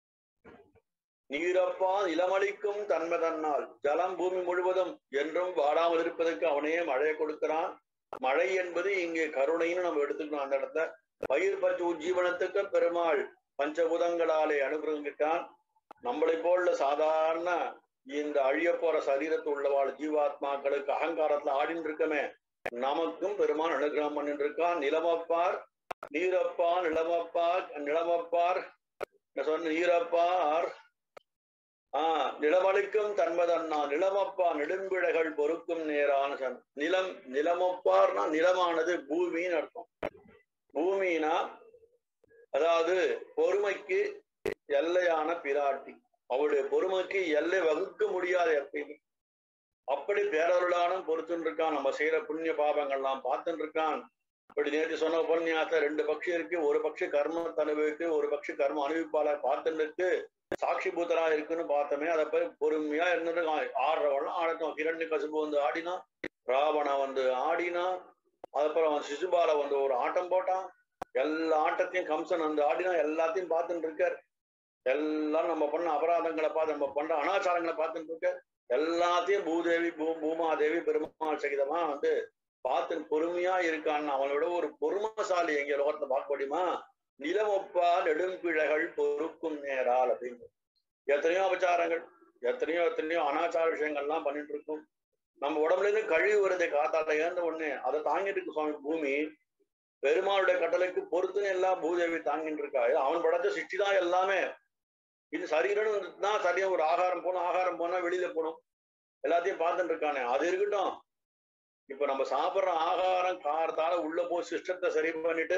S1: நீரப்பா நிலமளிக்கும் தன்மை தன்னால் ஜலம் பூமி முழுவதும் என்றும் வாடாமல் இருப்பதற்கு அவனே மழையை கொடுக்கிறான். மழை என்பது இங்கே கருணைன்னு நம்ம எடுத்துக்கணும். அந்த இடத்த பயிர் பற்று உஜ்ஜீவனத்துக்கு பெருமாள் பஞ்சபூதங்களாலே அனுகிரகிட்டான். நம்மளை போல சாதாரண இந்த அழிய போற சரீரத்து உள்ளவாள் ஜீவாத்மாக்களுக்கு அகங்காரத்துல ஆடின்னு இருக்கமே நமக்கும் பெருமான் அனுகிரகம் பண்ணிட்டு இருக்கான். நிலமப்பார் நீரப்பா நிலமப்பார் நிலமப்பார் சொன்ன நீரப்பார் ஆஹ் நிலமளிக்கும் தன்மதன்னா நிலமப்பா நெடும்பிழைகள் பொறுக்கும் நேரான சன். நிலம் நிலமப்பார்னா நிலமானது பூமின்னு அர்த்தம். பூமினா அதாவது பொறுமைக்கு எல்லையான பிராட்டி, அவளுடைய பொறுமைக்கு எல்லை வகுக்க முடியாத எப்பயுமே. அப்படி பேரருளானும் பொறுத்துன்னு இருக்கான். நம்ம செய்யற புண்ணிய பாபங்கள்லாம் பார்த்துட்டு இருக்கான். இப்படி நேற்று சொன்ன உபன்யாசம் ரெண்டு பட்சி இருக்கு. ஒரு பட்சி கர்ம அனுபவிக்கு, ஒரு பட்சி கர்ம அனுபவிப்பாளர் பார்த்துட்டு இருக்கு, சாட்சி பூத்தரா இருக்குன்னு பார்த்தோமே. அதை போய் பொறுமையா இருந்துருக்கான். ஆடுறவெல்லாம் ஆடட்டும். ஹிரண்ய கசிபு வந்து ஆடினா, ராவண வந்து ஆடினா, அதுக்கப்புறம் சிசுபால வந்து ஒரு ஆட்டம் போட்டான். எல்லா ஆட்டத்தையும் கம்சன் வந்து ஆடினா, எல்லாத்தையும் பார்த்துட்டு இருக்கார். எல்லாம் நம்ம பண்ண அபராதங்களை பார்த்து நம்ம பண்ற அனாச்சாரங்களை பார்த்துட்டு இருக்க எல்லாத்தையும் பூதேவி பூ பூமாதேவி பெருமாள் சகிதமா வந்து பார்த்து பொறுமையா இருக்கான்னு அவனோட ஒரு பொறுமைசாலி எங்க லோகத்தை பார்க்க முடியுமா? நிலமொப்பா நெடும்பிழைகள் பொறுக்கும் நேரால் அப்படின்னு எத்தனையோ அபச்சாரங்கள், எத்தனையோ எத்தனையோ அனாச்சார விஷயங்கள்லாம் பண்ணிட்டு இருக்கும். நம்ம உடம்புல இருந்து கழிவு வருதை காத்தால ஏந்த உடனே அதை தாங்கிட்டு இருக்கு சுவாமி பூமி. பெருமாளுடைய கட்டளைக்கு பொறுத்துன்னு எல்லாம் பூதேவி தாங்கிட்டு இருக்கா. அவன் படைச்ச சிருஷ்டி தான் எல்லாமே. இது சரீரம்னு தான் சரியா ஒரு ஆகாரம் போனோம், ஆகாரம் போனா வெளியில போகணும், எல்லாத்தையும் பார்த்துட்டு இருக்கானே. அது இருக்கட்டும். இப்ப நம்ம சாப்பிட்ற ஆகாரம் காரத்தால உள்ள போய் சிஸ்டத்தை சரி பண்ணிட்டு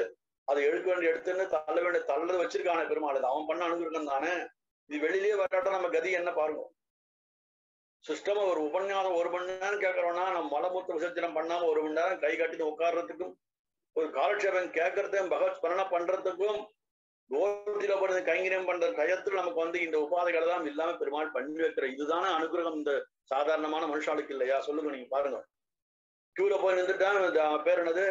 S1: அதை எடுக்க வேண்டிய எடுத்துன்னு தள்ள வேண்டிய தள்ளது வச்சிருக்கானே பெருமாள், அது அவன் பண்ண அனுகிரகம் தானே. இது வெளியிலேயே வராட்டம் நம்ம கதி என்ன பாருங்க. சிஸ்டமா ஒரு உபன்யாசம் ஒரு மணி நேரம் கேட்கறோம்னா நம்ம மலமூத்த விசர்ஜனம் பண்ணாம ஒரு மணி நேரம் கை கட்டி உட்கார்றதுக்கும் ஒரு காலட்சேபம் கேட்கறதையும் பகவத் ஸ்மரணை பண்றதுக்கும் கோதியில போடுறது கைங்கரியம் பண்ற கயத்துல நமக்கு வந்து இந்த உபாதைகளை தான் இல்லாம பெருமாள் பண்ணி வைக்கிற இதுதானே அனுகிரகம் இந்த சாதாரணமான மனுஷாளுக்கு இல்லையா? சொல்லுங்க, நீங்க பாருங்க. கியூல போய் நின்றுட்டான், பேர் என்னது,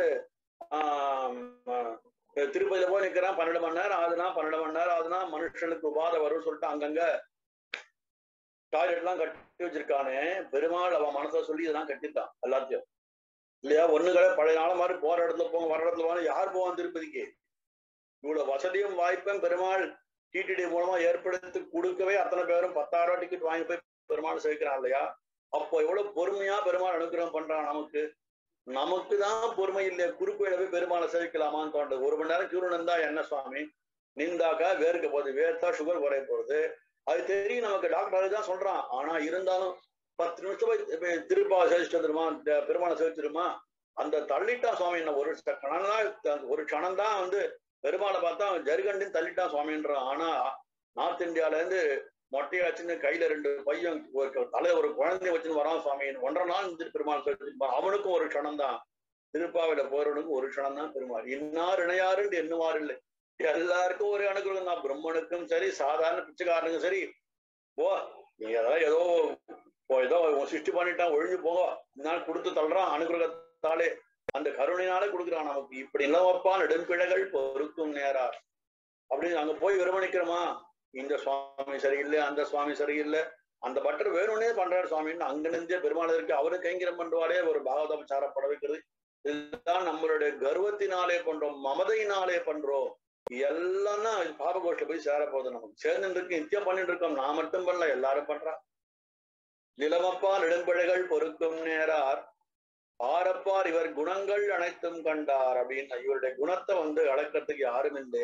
S1: ஆஹ் திருப்பதியில போய் நிக்கிறான், பன்னெண்டு மணி நேரம் ஆகுதுன்னா பன்னெண்டு மணி நேரம் ஆகுதுன்னா மனுஷனுக்கு உபாதை வரும்னு சொல்லிட்டு அங்கங்க டாய்லெட் எல்லாம் கட்டி வச்சிருக்கானே பெருமாள். அவன் மனசை சொல்லி இதெல்லாம் கட்டிட்டான் எல்லாத்தையும் இல்லையா? ஒண்ணுகளை பழைய நாள மாதிரி போற இடத்துல போங்க வர இடத்துல போங்க, யார் போவான் திருப்பதிக்கு? இவ்வளவு வசதியும் வாய்ப்பும் பெருமாள் டிடிடி மூலமா ஏற்படுத்தி கொடுக்கவே அத்தனை பேரும் பத்தாயிரம் ரூபாய் டிக்கெட் வாங்கி போய் பெருமாள் சேர்க்கிறான் இல்லையா? அப்போ எவ்வளவு பொறுமையா பெருமாள் அனுகிரகம் பண்றான் நமக்கு. நமக்கு தான் பொறுமை இல்லையா? குறுக்கோயில போய் பெருமாளை சேவிக்கலாமான்னு தோன்றது. ஒரு மணி நேரம் கியூல நின்றா என்ன சுவாமி, நின்றாக்கா வேர்க்க போகுது, வேர்த்தா சுகர் குறைய போகுது, அது தெரியும் நமக்கு, டாக்டர் அதுதான் சொல்றான். ஆனா இருந்தாலும் பத்து நிமிஷம் போய் திருப்பா சேவிச்சுட்டு வந்துருமா, பெருமாளை சேவிச்சிருமா, அந்த தள்ளிட்டா சுவாமி என்ன ஒரு கணம் தான், ஒரு க்ஷணம் தான் வந்து பெருமாளை பார்த்தா ஜருகண்டின்னு தள்ளிட்டான் சுவாமின்றான். ஆனா நார்த் இந்தியால இருந்து மொட்டையாச்சுன்னு கையில ரெண்டு பையன் தலை ஒரு குழந்தைய வச்சுன்னு வரான் சுவாமி, ஒன்றரை நாள் இருந்துட்டு பெருமாள் சேவிச்சிருப்பான். அவனுக்கும் ஒரு க்ஷணம் தான், திருப்பாவில போறவனுக்கும் ஒரு க்ஷணம் தான் பெருமாள். இன்னார் இணையாருன்னு எண்ணுவார் இல்லை, எல்லாருக்கும் ஒரு அனுகிரகம் தான். பிரம்மனுக்கும் சரி சாதாரண பிச்சைக்காரனுக்கும் சரி, ஓ நீங்க அதெல்லாம் ஏதோ ஏதோ சிருஷ்டி பண்ணிட்டான் ஒழிஞ்சு போக இந்நாள் கொடுத்து தள்ளுறான் அனுகிரகத்தாலே, அந்த கருணையினாலே கொடுக்குறான் நமக்கு. இப்படி இளவப்பா நெடும்பிழைகள் பொறுக்கும் நேரார் அப்படின்னு அங்க போய் விரமணிக்கிறோமா, இந்த சுவாமி சரியில்லை, அந்த சுவாமி சரியில்லை, அந்த பட்டர் வேணும்னே பண்றாரு சுவாமின்னு அங்க நின்றே பெருமாள் இருக்கு, அவரு கைங்கரம் பண்றவாலே ஒரு பாகவதபச்சாரம் பட வைக்கிறது. இதுதான் நம்மளுடைய கர்வத்தினாலே பண்றோம், மமதையினாலே பண்றோம். எல்லாம் தான் பாபகோஷ்ல போய் சேர போகுது. நமக்கு சேர்ந்து இருக்கு, நித்தியம் பண்ணிட்டு இருக்கோம். நான் மட்டும் பண்ணல, எல்லாரும் பண்றா. நிலமப்பா நெடும்பிழைகள் பொறுக்கும் நேரார் ஆரப்பார் இவர் குணங்கள் அனைத்தும் கண்டார் அப்படின்னு. இவருடைய குணத்தை வந்து அளக்கிறதுக்கு யாரும் இல்லை.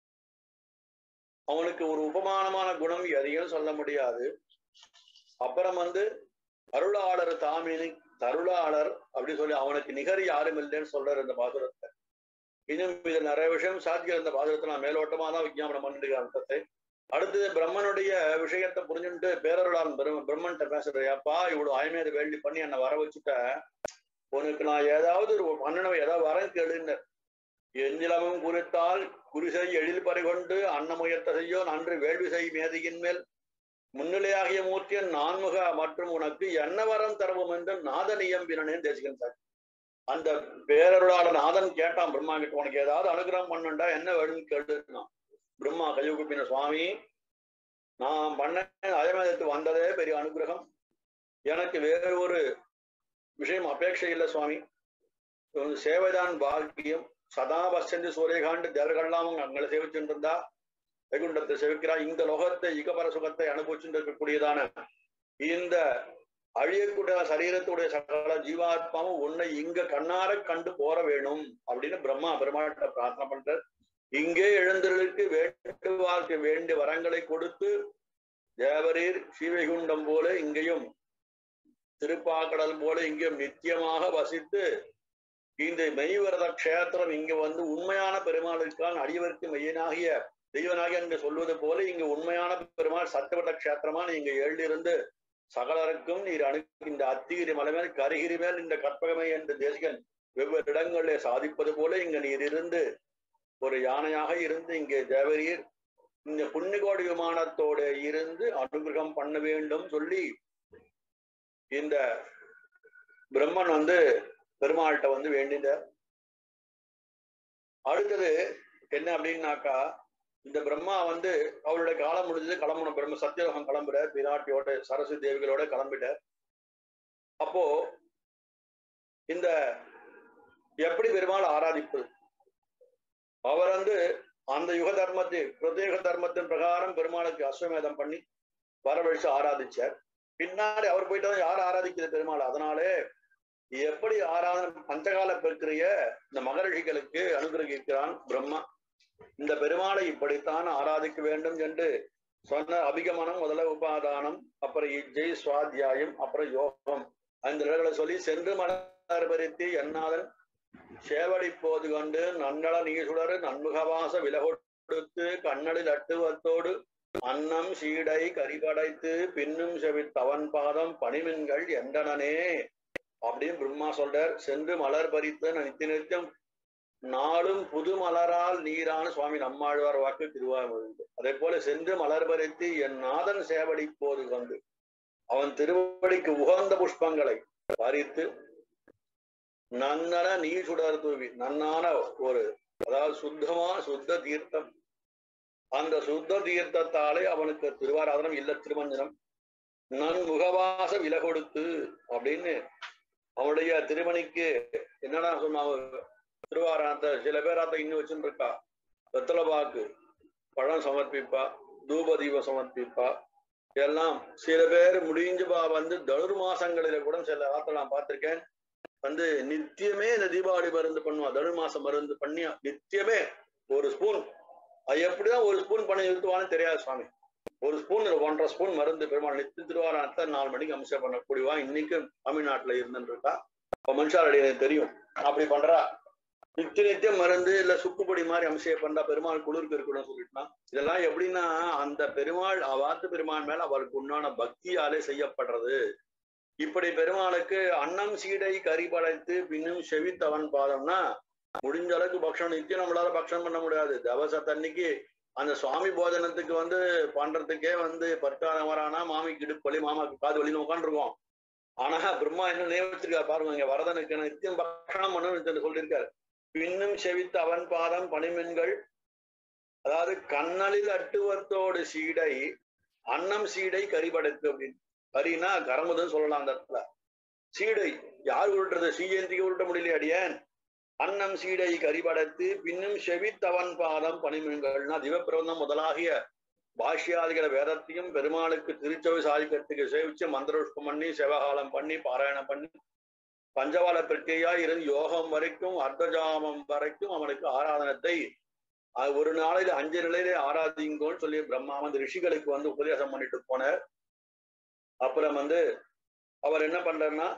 S1: அவனுக்கு ஒரு உபமானமான குணம் எதையும் சொல்ல முடியாது. அப்புறம் வந்து அருளாளர் தாமினி தருளாளர் அப்படி சொல்லி அவனுக்கு நிகர் யாரும் இல்லைன்னு சொல்றாரு இந்த பாசுரத்தை. இன்னும் இது நிறைய விஷயம் சாத்தியம் இந்த பாசுரத்தை நான் மேலோட்டமா தான் விஞ்ஞாபனம் பண்ணிட்டு அர்த்தத்தை. அடுத்தது பிரம்மனுடைய விஷயத்தை புரிஞ்சுட்டு பேரருளான் பிரம்ம பிரம்மன்ட்ட பேசுறப்பா இவ்வளவு ஆய்மையை வேண்டி பண்ணி என்னை வர வச்சுட்ட, உனக்கு நான் ஏதாவது ஒரு பண்ணனவை ஏதாவது வரேன் கேளுன்னு. எஞ்சிலமும் குறித்தால் குறிசை எழில் பறிகொண்டு அன்னமுயத்த செய்யோ நன்று வேள்வி செய் மேதையின் மேல் முன்னிலையாகிய மூர்த்தியன் நான்முக மற்றும் உனக்கு என்ன வரம் தரவும் என்று நாதன் இயம்பினேன்னு தேசிகன் சார். அந்த பேரருளாளர் நாதன் கேட்டான் பிரம்மா கிட்ட, உனக்கு ஏதாவது அனுகிரகம் பண்ணுண்டா என்ன வேணும்னு கேட்டுனா, பிரம்மா கையுகுப்பின, சுவாமி நான் பண்ண அயமேதத்துக்கு வந்ததே பெரிய அனுகிரகம், எனக்கு வேறு ஒரு விஷயம் அபேட்சை இல்லை சுவாமி, சேவைதான் பாக்கியம். சதா பசந்தி சூரியகாண்டு தேவர்கள்லாம் அங்களை சேவிச்சுட்டு இருந்தா வைகுண்டத்தை சேவிக்கிறா. இந்த லோகத்தை இகபர சுகத்தை அனுபவிச்சுட்டு இருக்கக்கூடியதான இந்த அழியக்கூடிய சரீரத்துடைய சகல ஜீவாத்மாவும் உன்னை இங்க கண்ணார கண்டு போற வேணும் அப்படின்னு பிரம்மா பெருமாட்ட பிரார்த்தனை பண்ற. இங்கே எழுந்தர்களுக்கு வேண்டுவார்க்கு வேண்டிய வரங்களை கொடுத்து தேவரீர் ஸ்ரீவைகுண்டம் போல இங்கேயும் திருப்பாக்கடல் போல இங்கேயும் நித்தியமாக வசித்து இந்த மெய்விரத கஷேத்திரம் இங்க வந்து உண்மையான பெருமாளுக்கான் அடியவருக்கு மெய்யனாகிய தெய்வனாகிய என்று சொல்வது போல இங்க உண்மையான பெருமாள் சத்தியவிரத கஷேத்திரமா நீங்க எழுந்திருந்து சகலருக்கும் நீர் அணு இந்த அத்திகிரி மலை மேல் கரிகிரி மேல் இந்த கற்பகமை என்று தேசிகன் வெவ்வேறு இடங்களிலே சாதிப்பது போல இங்க நீர் இருந்து ஒரு யானையாக இருந்து இங்கே தேவரீர் இந்த புண்ணிகோடி விமானத்தோட இருந்து அனுகிரகம் பண்ண வேண்டும் சொல்லி இந்த பிரம்மன் வந்து பெருமாள்கிட்ட வந்து வேண்டின. அடுத்தது என்ன அப்படின்னாக்கா, இந்த பிரம்மா வந்து அவருடைய காலம் முடிஞ்சது, கிளம்பணும். பிரம்ம சத்தியலோகம் கிளம்புற பிராட்டியோட சரஸ்வதி தேவிகளோட கிளம்பிட்ட. அப்போ இந்த எப்படி பெருமாள் ஆராதிப்பது, அவர் வந்து அந்த யுக தர்மத்தின் பிரத்யேக தர்மத்தின் பிரகாரம் பெருமாளுக்கு அஸ்வமேதம் பண்ணி வரவழைச்சு ஆராதிச்சார். பின்னாடி அவர் போயிட்டு யார் ஆராதிக்கிறது பெருமாள். அதனாலே எப்படி ஆராதனை பஞ்சகால பிரக்கிரிய இந்த மகரிஷிகளுக்கு அனுகிரகிக்கிறான் பிரம்மா. இந்த பெருமாளை இப்படித்தான் ஆராதிக்க வேண்டும் என்று சொன்ன அபிகமனம், முதல உபாதானம், அப்புறம் இஜ்ஜை சுவாத்தியாயம், அப்புறம் யோகம், அந்த இடங்களை சொல்லி சென்று மலர்பரித்தி என்னாதன் சேவடி போது கண்டு நன்னள நீசுடரு நன்முகவாச விலகொடுத்து கண்ணலில் அட்டுவத்தோடு அன்னம் சீடை கரிபடைத்து பின்னும் செவித்தவன் பாதம் பணிமின்கள் எந்தனனே அப்படின்னு பிரம்மா சொல்றார். சென்று மலர் பறித்து நித்திய நித்தியம் நாளும் புது மலரால் நீரான சுவாமி நம்மாழ்வார் வாக்கு திருவாரூர். அதே போல சென்று மலர் பறித்து என் நாதன் சேவடி போது கண்டு அவன் திருவடிக்கு உகந்த புஷ்பங்களை பறித்து நன்னன நீர் சுடர் தூவி நன்னான ஒரு அதாவது சுத்தமான சுத்த தீர்த்தம், அந்த சுத்த தீர்த்தத்தாலே அவனுக்கு திருவாராதனம் இல்ல திருமஞ்சனம் நன் முகவாச விலை கொடுத்து அப்படின்னு அவனுடைய திருமணிக்கு என்னன்னா சொன்னாங்க. திருவாராத்த சில பேராத்த இன்னும் வச்சுட்டு இருக்கா, வெத்தலைபாக்கு பழம் சமர்ப்பிப்பா, தூப தீபம் சமர்ப்பிப்பா. எல்லாம் சில பேர் முடிஞ்சுபா வந்து தனுர் மாசங்களில கூட சில ஆத்த நான் பார்த்திருக்கேன் வந்து நித்தியமே இந்த தீபாவளி மருந்து பண்ணுவா. தனுர் மாசம் மருந்து பண்ணி நித்தியமே ஒரு ஸ்பூன், அது எப்படிதான் ஒரு ஸ்பூன் பண்ணி நிறுத்துவான்னு தெரியாது சுவாமி. ஒரு ஸ்பூன் ஒன்றரை ஸ்பூன் மருந்து பெருமாள் நித்திய திருவாராத்த நாலு மணிக்கு அம்சம் பண்ணக்கூடியவா இன்னைக்கு தமிழ்நாட்டுல இருந்துட்டு இருக்கா. இப்ப மனுஷாளுடைய தெரியும் அப்படி பண்றா. நித்திய நித்தியம் மருந்து இல்ல சுக்குப்பொடி மாதிரி அம்சம் பண்றா. பெருமாள் குளிருக்கு இருக்கணும்னு சொல்லிட்டுனா இதெல்லாம் எப்படின்னா அந்த பெருமாள் அவாத்து பெருமாள் மேல அவருக்கு உண்டான பக்தியாலே செய்யப்படுறது. இப்படி பெருமாளுக்கு அன்னம் சீடை கறி படைத்து பின்னும் செவித்தவன் பாதம்னா முடிஞ்ச அளவுக்கு பக்ஷம் நித்தியம் நம்மளால பக்ஷம் பண்ண முடியாது. தவசத்தன்னைக்கு அந்த சுவாமி போஜனத்துக்கு வந்து பண்றதுக்கே வந்து பற்காலம் வரானா மாமிக்கு இடுப்பு வலி, மாமாக்கு காது வலின்னு உட்காந்துருக்கோம். ஆனா பிரம்மா என்ன நியமிச்சிருக்காரு பாருங்க, இங்க வரதனுக்கு நித்தியம் பக்ஷணம் பண்ணணும்னு சொல்லியிருக்காரு. பின்னும் செவித்த அவன் பாதம் பனிமென்கள், அதாவது கண்ணலில் அட்டுவத்தோடு சீடை அன்னம் சீடை கரிபடைத்து அப்படின்னு. கரினா கரமுதுன்னு சொல்லலாம். அந்த இடத்துல சீடை யார் உருட்டுறது, சீஜந்திக்கு உருட்ட முடியல அடியேன். அன்னம் சீடை கரிபடைத்து பின்னும் செவித்தவன் பாதம் பனிமென்கள்னா திவப்பிரபந்தம் முதலாகிய பாஷ்யாதிகள வேதத்தையும் பெருமாளுக்கு திருச்சவை சாதிக்கிறதுக்கு சேவிச்சு மந்திரோஷ்பம் பண்ணி சிவகாலம் பண்ணி பாராயணம் பண்ணி பஞ்சவால பிரக்கியா இருந்து யோகம் வரைக்கும் அர்த்தஜாமம் வரைக்கும் அவனுக்கு ஆராதனத்தை ஒரு நாளையில அஞ்சு நிலையிலே ஆராதிங்கோன்னு சொல்லி பிரம்மா வந்து ரிஷிகளுக்கு வந்து உபதேசம் பண்ணிட்டு போனார். அப்புறம் வந்து அவர் என்ன பண்றாருன்னா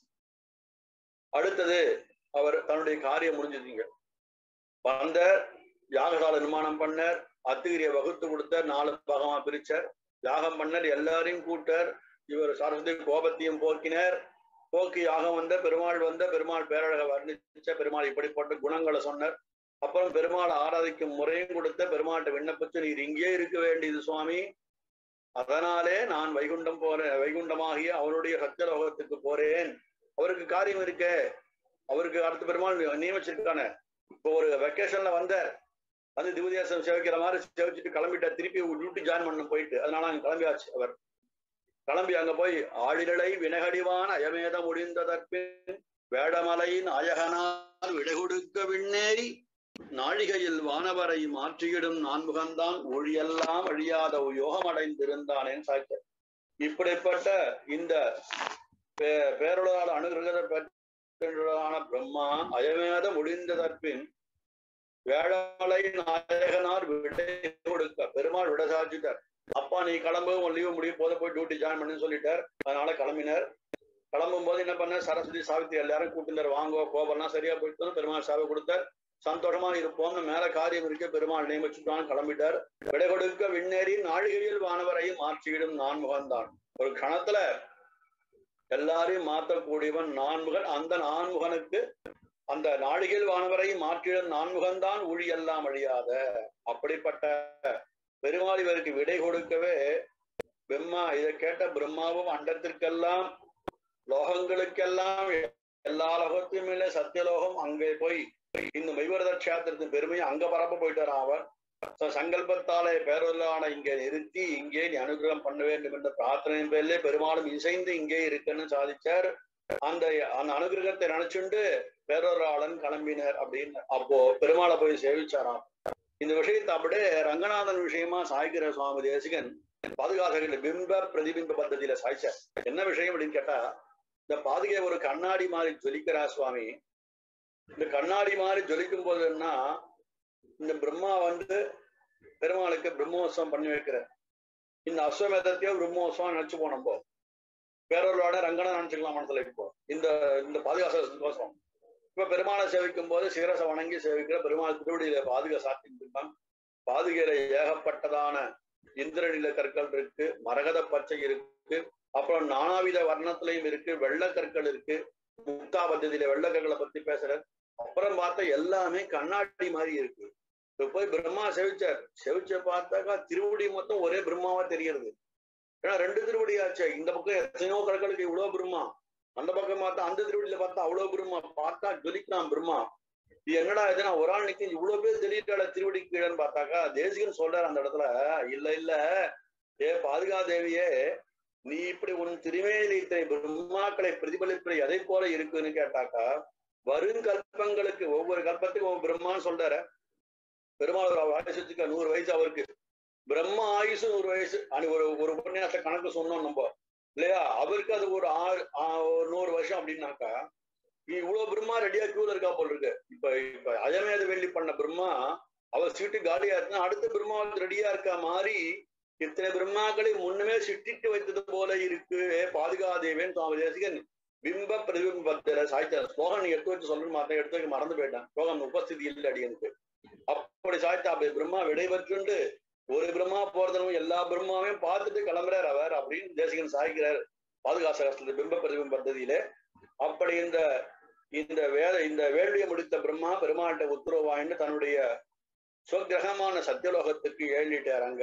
S1: அடுத்தது அவர் தன்னுடைய காரியம் முடிஞ்சுட்டீங்க வந்த யாகசால நிர்மாணம் பண்ணார், அத்துகிரிய வகுத்து கொடுத்தார், நாலு பாகமா பிரிச்சார், யாகம் பண்ணார், எல்லாரையும் கூட்டார். இவர் சரஸ்வதி கோபத்தையும் போக்கினார். போக்கி யாகம் வந்த பெருமாள் வந்த பெருமாள் பேரழக வர்ணிச்ச பெருமாள் இப்படிப்பட்ட குணங்களை சொன்னார். அப்புறம் பெருமாள் ஆராதிக்கும் முறையும் கொடுத்த பெருமாள்கிட்ட விண்ணப்பிச்சு நீர் இங்கே இருக்க வேண்டியது சுவாமி, அதனாலே நான் வைகுண்டம் போறேன், வைகுண்டமாகிய அவருடைய சத்தியலோகத்துக்கு போறேன். அவருக்கு காரியம் இருக்க, அவருக்கு அடுத்த பெருமாள் நியமிச்சிருக்கானே. இப்போ ஒரு வெக்கேஷன்ல வந்தார், வந்து திவ்யதேசம் சேவிக்கிற மாதிரி சேவிச்சுட்டு கிளம்பிட்ட, திருப்பி டியூட்டி ஜாயின் பண்ண போயிட்டு அதனால அங்க கிளம்பியாச்சு. அவர் கிளம்பி அங்க போய் ஆழிலை வினகடிவான் அயமேத முடிந்ததற்பின் வேடமலை நாயகனால் விடைகொடுக்க விண்ணேறி நாழிகையில் வானவரை மாற்றியிடும் நான்முகந்தான் ஒழியெல்லாம் அழியாத யோகம் அடைந்திருந்தானேன் சாய்க்க. இப்படிப்பட்ட இந்த பே பேருளால் அனுகிரக பிரம்மா அயமேத முடிந்ததற்பின் வேடமலை நாயகனார் விடை கொடுக்க பெருமாள் விட சாதிச்சுட்டார். அப்பா நீ கிளம்பவும் லீவு முடியும் போத போய் டியூட்டி ஜாயின் பண்ணு சொல்லிட்டார். அதனால கிளம்பினார். கிளம்பும் போது என்ன பண்ண சரஸ்வதி சாவித்திரி எல்லாரும் கூட்டினார், வாங்கோ கோபம்னா சரியா போயிட்டு பெருமாள் சாவை கொடுத்தார். சந்தோஷமா இருப்போம்னு மேல காரியம் இருக்க பெருமாள் நியமிச்சுட்டான், கிளம்பிட்டார். விடை கொடுக்க விண்ணேறி நாழிகையில் வானவரையும் மாற்றிவிடும் நான்முகன்தான். ஒரு கணத்துல எல்லாரையும் மாற்றக்கூடியவன் நான்முகன். அந்த நான்முகனுக்கு அந்த நாழிகையில் வானவரையும் மாற்றிடும் நான்முகன்தான் ஊழி எல்லாம் அழியாத. அப்படிப்பட்ட பெருமாள் இவருக்கு விடை கொடுக்கவே பிரம்மா இதை கேட்ட பிரம்மாவும் அண்டத்திற்கெல்லாம் லோகங்களுக்கெல்லாம் எல்லா லோகத்தையும் இல்லை சத்தியலோகம் அங்கே போய் இந்த மெய்வரத கஷேத்திரத்தின் பெருமையை அங்க பரப்ப போயிட்டார். அவர் சங்கல்பத்தாலே பேரொல்லான இங்கே நிறுத்தி இங்கே நீ அனுகிரகம் பண்ண வேண்டும் என்ற பிரார்த்தனையின் பேர்ல பெருமாளும் இசைந்து இங்கே இருக்குன்னு சாதிச்சார். அந்த அந்த அனுகிரகத்தை நினைச்சுண்டு பேரொருளாளன் கிளம்பினர் அப்படின்னு. அப்போ பெருமாளை போய் சேவிச்சாராம். இந்த விஷயத்தை அப்படியே ரங்கநாதன் விஷயமா சாய்கிற சுவாமி தேசிகன் பாதுகாசகர்கள் பிம்ப பிரதிபிம்ப பద్ధதியில சாய்ச்சார். என்ன விஷயம் அப்படின்னு கேட்டா, இந்த பாதுகை ஒரு கண்ணாடி மாதிரி ஜொலிக்கிறா சுவாமி. இந்த கண்ணாடி மாதிரி ஜொலிக்கும் போதுன்னா இந்த பிரம்மா வந்து பெருமாளுக்கு பிரம்மோத்சவம் பண்ணி வைக்கிற இந்த அஸ்வமேதத்தையோ பிரம்மோத்சவம் நினைச்சு போனோம் போ பேரவர்களோட ரங்கனை நினைச்சுக்கலாம் மனசுல. இப்போ இந்த இந்த பாதுகாச சந்தோஷம் இப்ப பெருமாளை சேவிக்கும் போது சிரச வணங்கி சேவிக்கிற பெருமாள் திருவடியில பாதுகா சாத்திருக்கான். பாதுகையில ஏகப்பட்டதான இந்திரநில கற்கள் இருக்கு, மரகத பச்சை இருக்கு, அப்புறம் நானாவித வர்ணத்திலையும் இருக்கு, வெள்ள கற்கள் இருக்கு, முக்தா பദ്ധதியில வெள்ள கற்களை பத்தி பேசுற. அப்புறம் பார்த்தா எல்லாமே கண்ணாடி மாதிரி இருக்கு. இப்ப போய் பிரம்மா செவிச்சார், செவிச்ச பார்த்தாக்கா திருவடி மொத்தம் ஒரே பிரம்மாவா தெரியறது. ஏன்னா ரெண்டு திருவடி ஆச்சு. இந்த பக்கம் எத்தனையோ கற்களுக்கு இவ்வளவு பிரம்மா, அந்த பக்கம் பார்த்தா அந்த திருவடியில பார்த்தா அவ்வளவு பிரம்மா. பார்த்தா ஜொலிக்கலாம் பிரம்மா. இது என்னடா இதுனா ஒரு ஆள் நிக்க இவ்வளவு பேர் தெரியிட்டால திருவடி கீழன்னு பார்த்தாக்கா தேசிகன் சொல்றாரு அந்த இடத்துல, இல்ல இல்ல ஏ பாதுகா தேவியே, நீ இப்படி உன் திருமேனி இத்தனை பிரம்மாக்களை பிரதிபலிப்பது எதை போல இருக்குன்னு கேட்டாக்கா, வரும் கல்பங்களுக்கு ஒவ்வொரு கல்பத்துக்கும் ஒவ்வொரு பிரம்மான்னு சொல்றாரு. பெருமாள் வயசுக்கு நூறு வயசு அவருக்கு, பிரம்ம ஆயுசு நூறு வயசு. அனு ஒரு ஒரு உபன்யாச கணக்கு சொன்னோம் நம்ம இல்லையா, அவருக்கு அது ஒரு ஆறு ஒரு நூறு வருஷம் அப்படின்னாக்கா இவ்வளவு பிரம்மா ரெடியா கியூல இருக்கா போல் இருக்கு. இப்ப இப்ப அஜமேத வெள்ளி பண்ண பிரம்மா அவர் சீட்டு காலியா இருக்குன்னா அடுத்த பிரம்மா ரெடியா இருக்கா மாதிரி இத்தனை பிரம்மாக்களை முன்னமே சிட்டிட்டு வைத்தது போல இருக்கு பாதுகாதேவன் சுவாமி தேசிகன் பிம்ப பிரதிபிம்பத்தில சாய்த்தார். ஸ்லோகம் நீ எடுத்து வச்சு சொல்லணும் மாட்டேன், எடுத்து வைக்க மறந்து போயிட்டான். ஸ்லோகம் உபஸ்திதி இல்லை அடியனுக்கு. அப்படி சாய்த்தா அப்படி பிரம்மா விடைபெற்றுண்டு ஒரு பிரம்மா போறதும் எல்லா பிரம்மாவையும் பார்த்துட்டு கிளம்புறார் அவர் அப்படின்னு தேசிகன் சாய்க்கிறார் பாதுகாசகத்துல பிம்ப பிரதிபிம்ப பദ്ധதியில. அப்படி இந்த இந்த வேத இந்த வேள்வியை முடித்த பிரம்மா பெருமாள்கிட்ட உத்தரவு வாங்கிட்டு தன்னுடைய சொக்கிரகமான சத்தியலோகத்துக்கு ஏழிட்டார். அங்க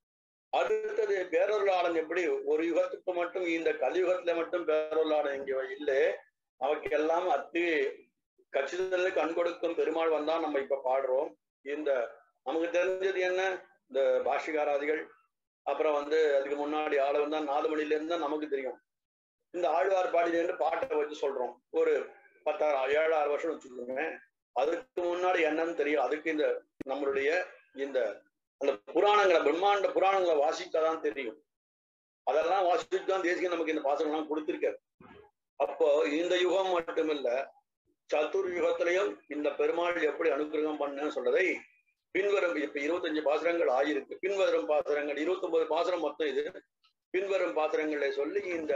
S1: அடுத்தது பேரொருளாளன் எப்படி ஒரு யுகத்துக்கு மட்டும் இந்த கலியுகத்துல மட்டும் பேரொருளாளன் இங்க இல்லை, அவருக்கு எல்லாம் அத்தி கச்சிதத்துல கண் கொடுக்கும் பெருமாள் வந்தா நம்ம இப்ப பாடுறோம். இந்த நமக்கு தெரிஞ்சது என்ன, இந்த பாஷிகாராதிகள், அப்புறம் வந்து அதுக்கு முன்னாடி ஆள வந்தா நாலு மணில இருந்து தான் நமக்கு தெரியும். இந்த ஆழ்வார் பாடினு பாட்டை வச்சு சொல்றோம். ஒரு பத்தாயிரம் ஏழாறு வருஷம் வச்சுக்கோங்க. அதுக்கு முன்னாடி என்னன்னு தெரியும். அதுக்கு இந்த நம்மளுடைய இந்த அந்த புராணங்களை பிரம்மாண்ட புராணங்களை வாசிக்கதான் தெரியும். அதெல்லாம் வாசிச்சுதான் தேசியம் நமக்கு இந்த பாசனம்லாம் கொடுத்திருக்காரு. அப்போ இந்த யுகம் மட்டுமில்ல, சத்துர் யுகத்திலையும் இந்த பெருமாள் எப்படி அனுகிரகம் பண்ணு சொல்றதை பின்வரும் இப்ப இருபத்தஞ்சு பாசுரங்கள் ஆயிருக்கு. பின்வரும் பாசுரங்கள் இருபத்தி ஒன்பது பாசுரம் மொத்தம். இது பின்வரும் பாசுரங்களை சொல்லி இந்த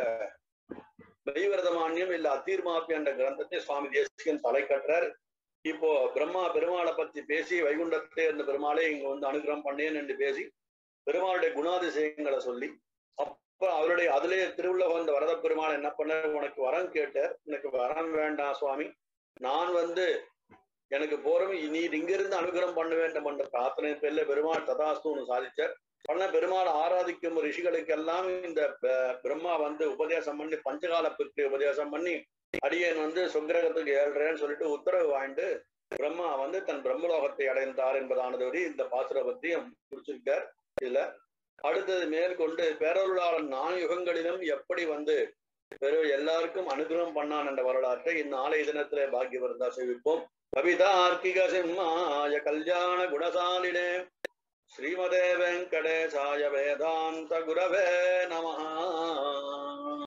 S1: மெய்வரதமானியம் இல்ல அத்தீர்மாப்பி என்ற கிரந்தத்தை சுவாமி தேசிகன் தலை கட்டுறார். இப்போ பிரம்மா பெருமாளை பத்தி பேசி வைகுண்டத்தை அந்த பெருமாளை இங்க வந்து அனுகிரகம் பண்ணேன் என்று பேசி பெருமாளுடைய குணாதிசயங்களை சொல்லி, அப்புறம் அவருடைய அதுலயே திருவுள்ள வந்த வரத பெருமாள் என்ன பண்ண, உனக்கு வரம் கேட்டார். எனக்கு வரம் வேண்டாம் சுவாமி, நான் வந்து எனக்கு போறோம், நீ இங்கிருந்து அனுகிரகம் பண்ண வேண்டும் என்ற பிரார்த்தனை பேர்ல பெருமாள் ததாஸ்துன்னு சாதிச்சார். பண்ண பெருமாள் ஆராதிக்கும் ரிஷிகளுக்கெல்லாம் இந்த பிரம்மா வந்து உபதேசம் பண்ணி பஞ்சகால பிற்கு உபதேசம் பண்ணி அடியேன் வந்து சொக்கிரகத்துக்கு ஏழ்றேன்னு சொல்லிட்டு உத்தரவு வாங்கிட்டு பிரம்மா வந்து தன் பிரம்மலோகத்தை அடைந்தார் என்பதானது வரை இந்த பாசுர பத்தியும் குறிச்சிருக்கார். இதுல அடுத்தது மேற்கொண்டு பேரருளாளன் நான்கு யுகங்களிலும் எப்படி வந்து பெரு எல்லாருக்கும் அனுகிரகம் பண்ணான் என்ற வரலாற்றை இந்நாளைய தினத்திலே பாக்கியம் இருந்தா சேவிப்போம். கவிதார்க்கிக சிம்மாய கல்யாண குணசாலினே ஸ்ரீமதே வெங்கடேசாய வேதாந்த குரவே நமஹ.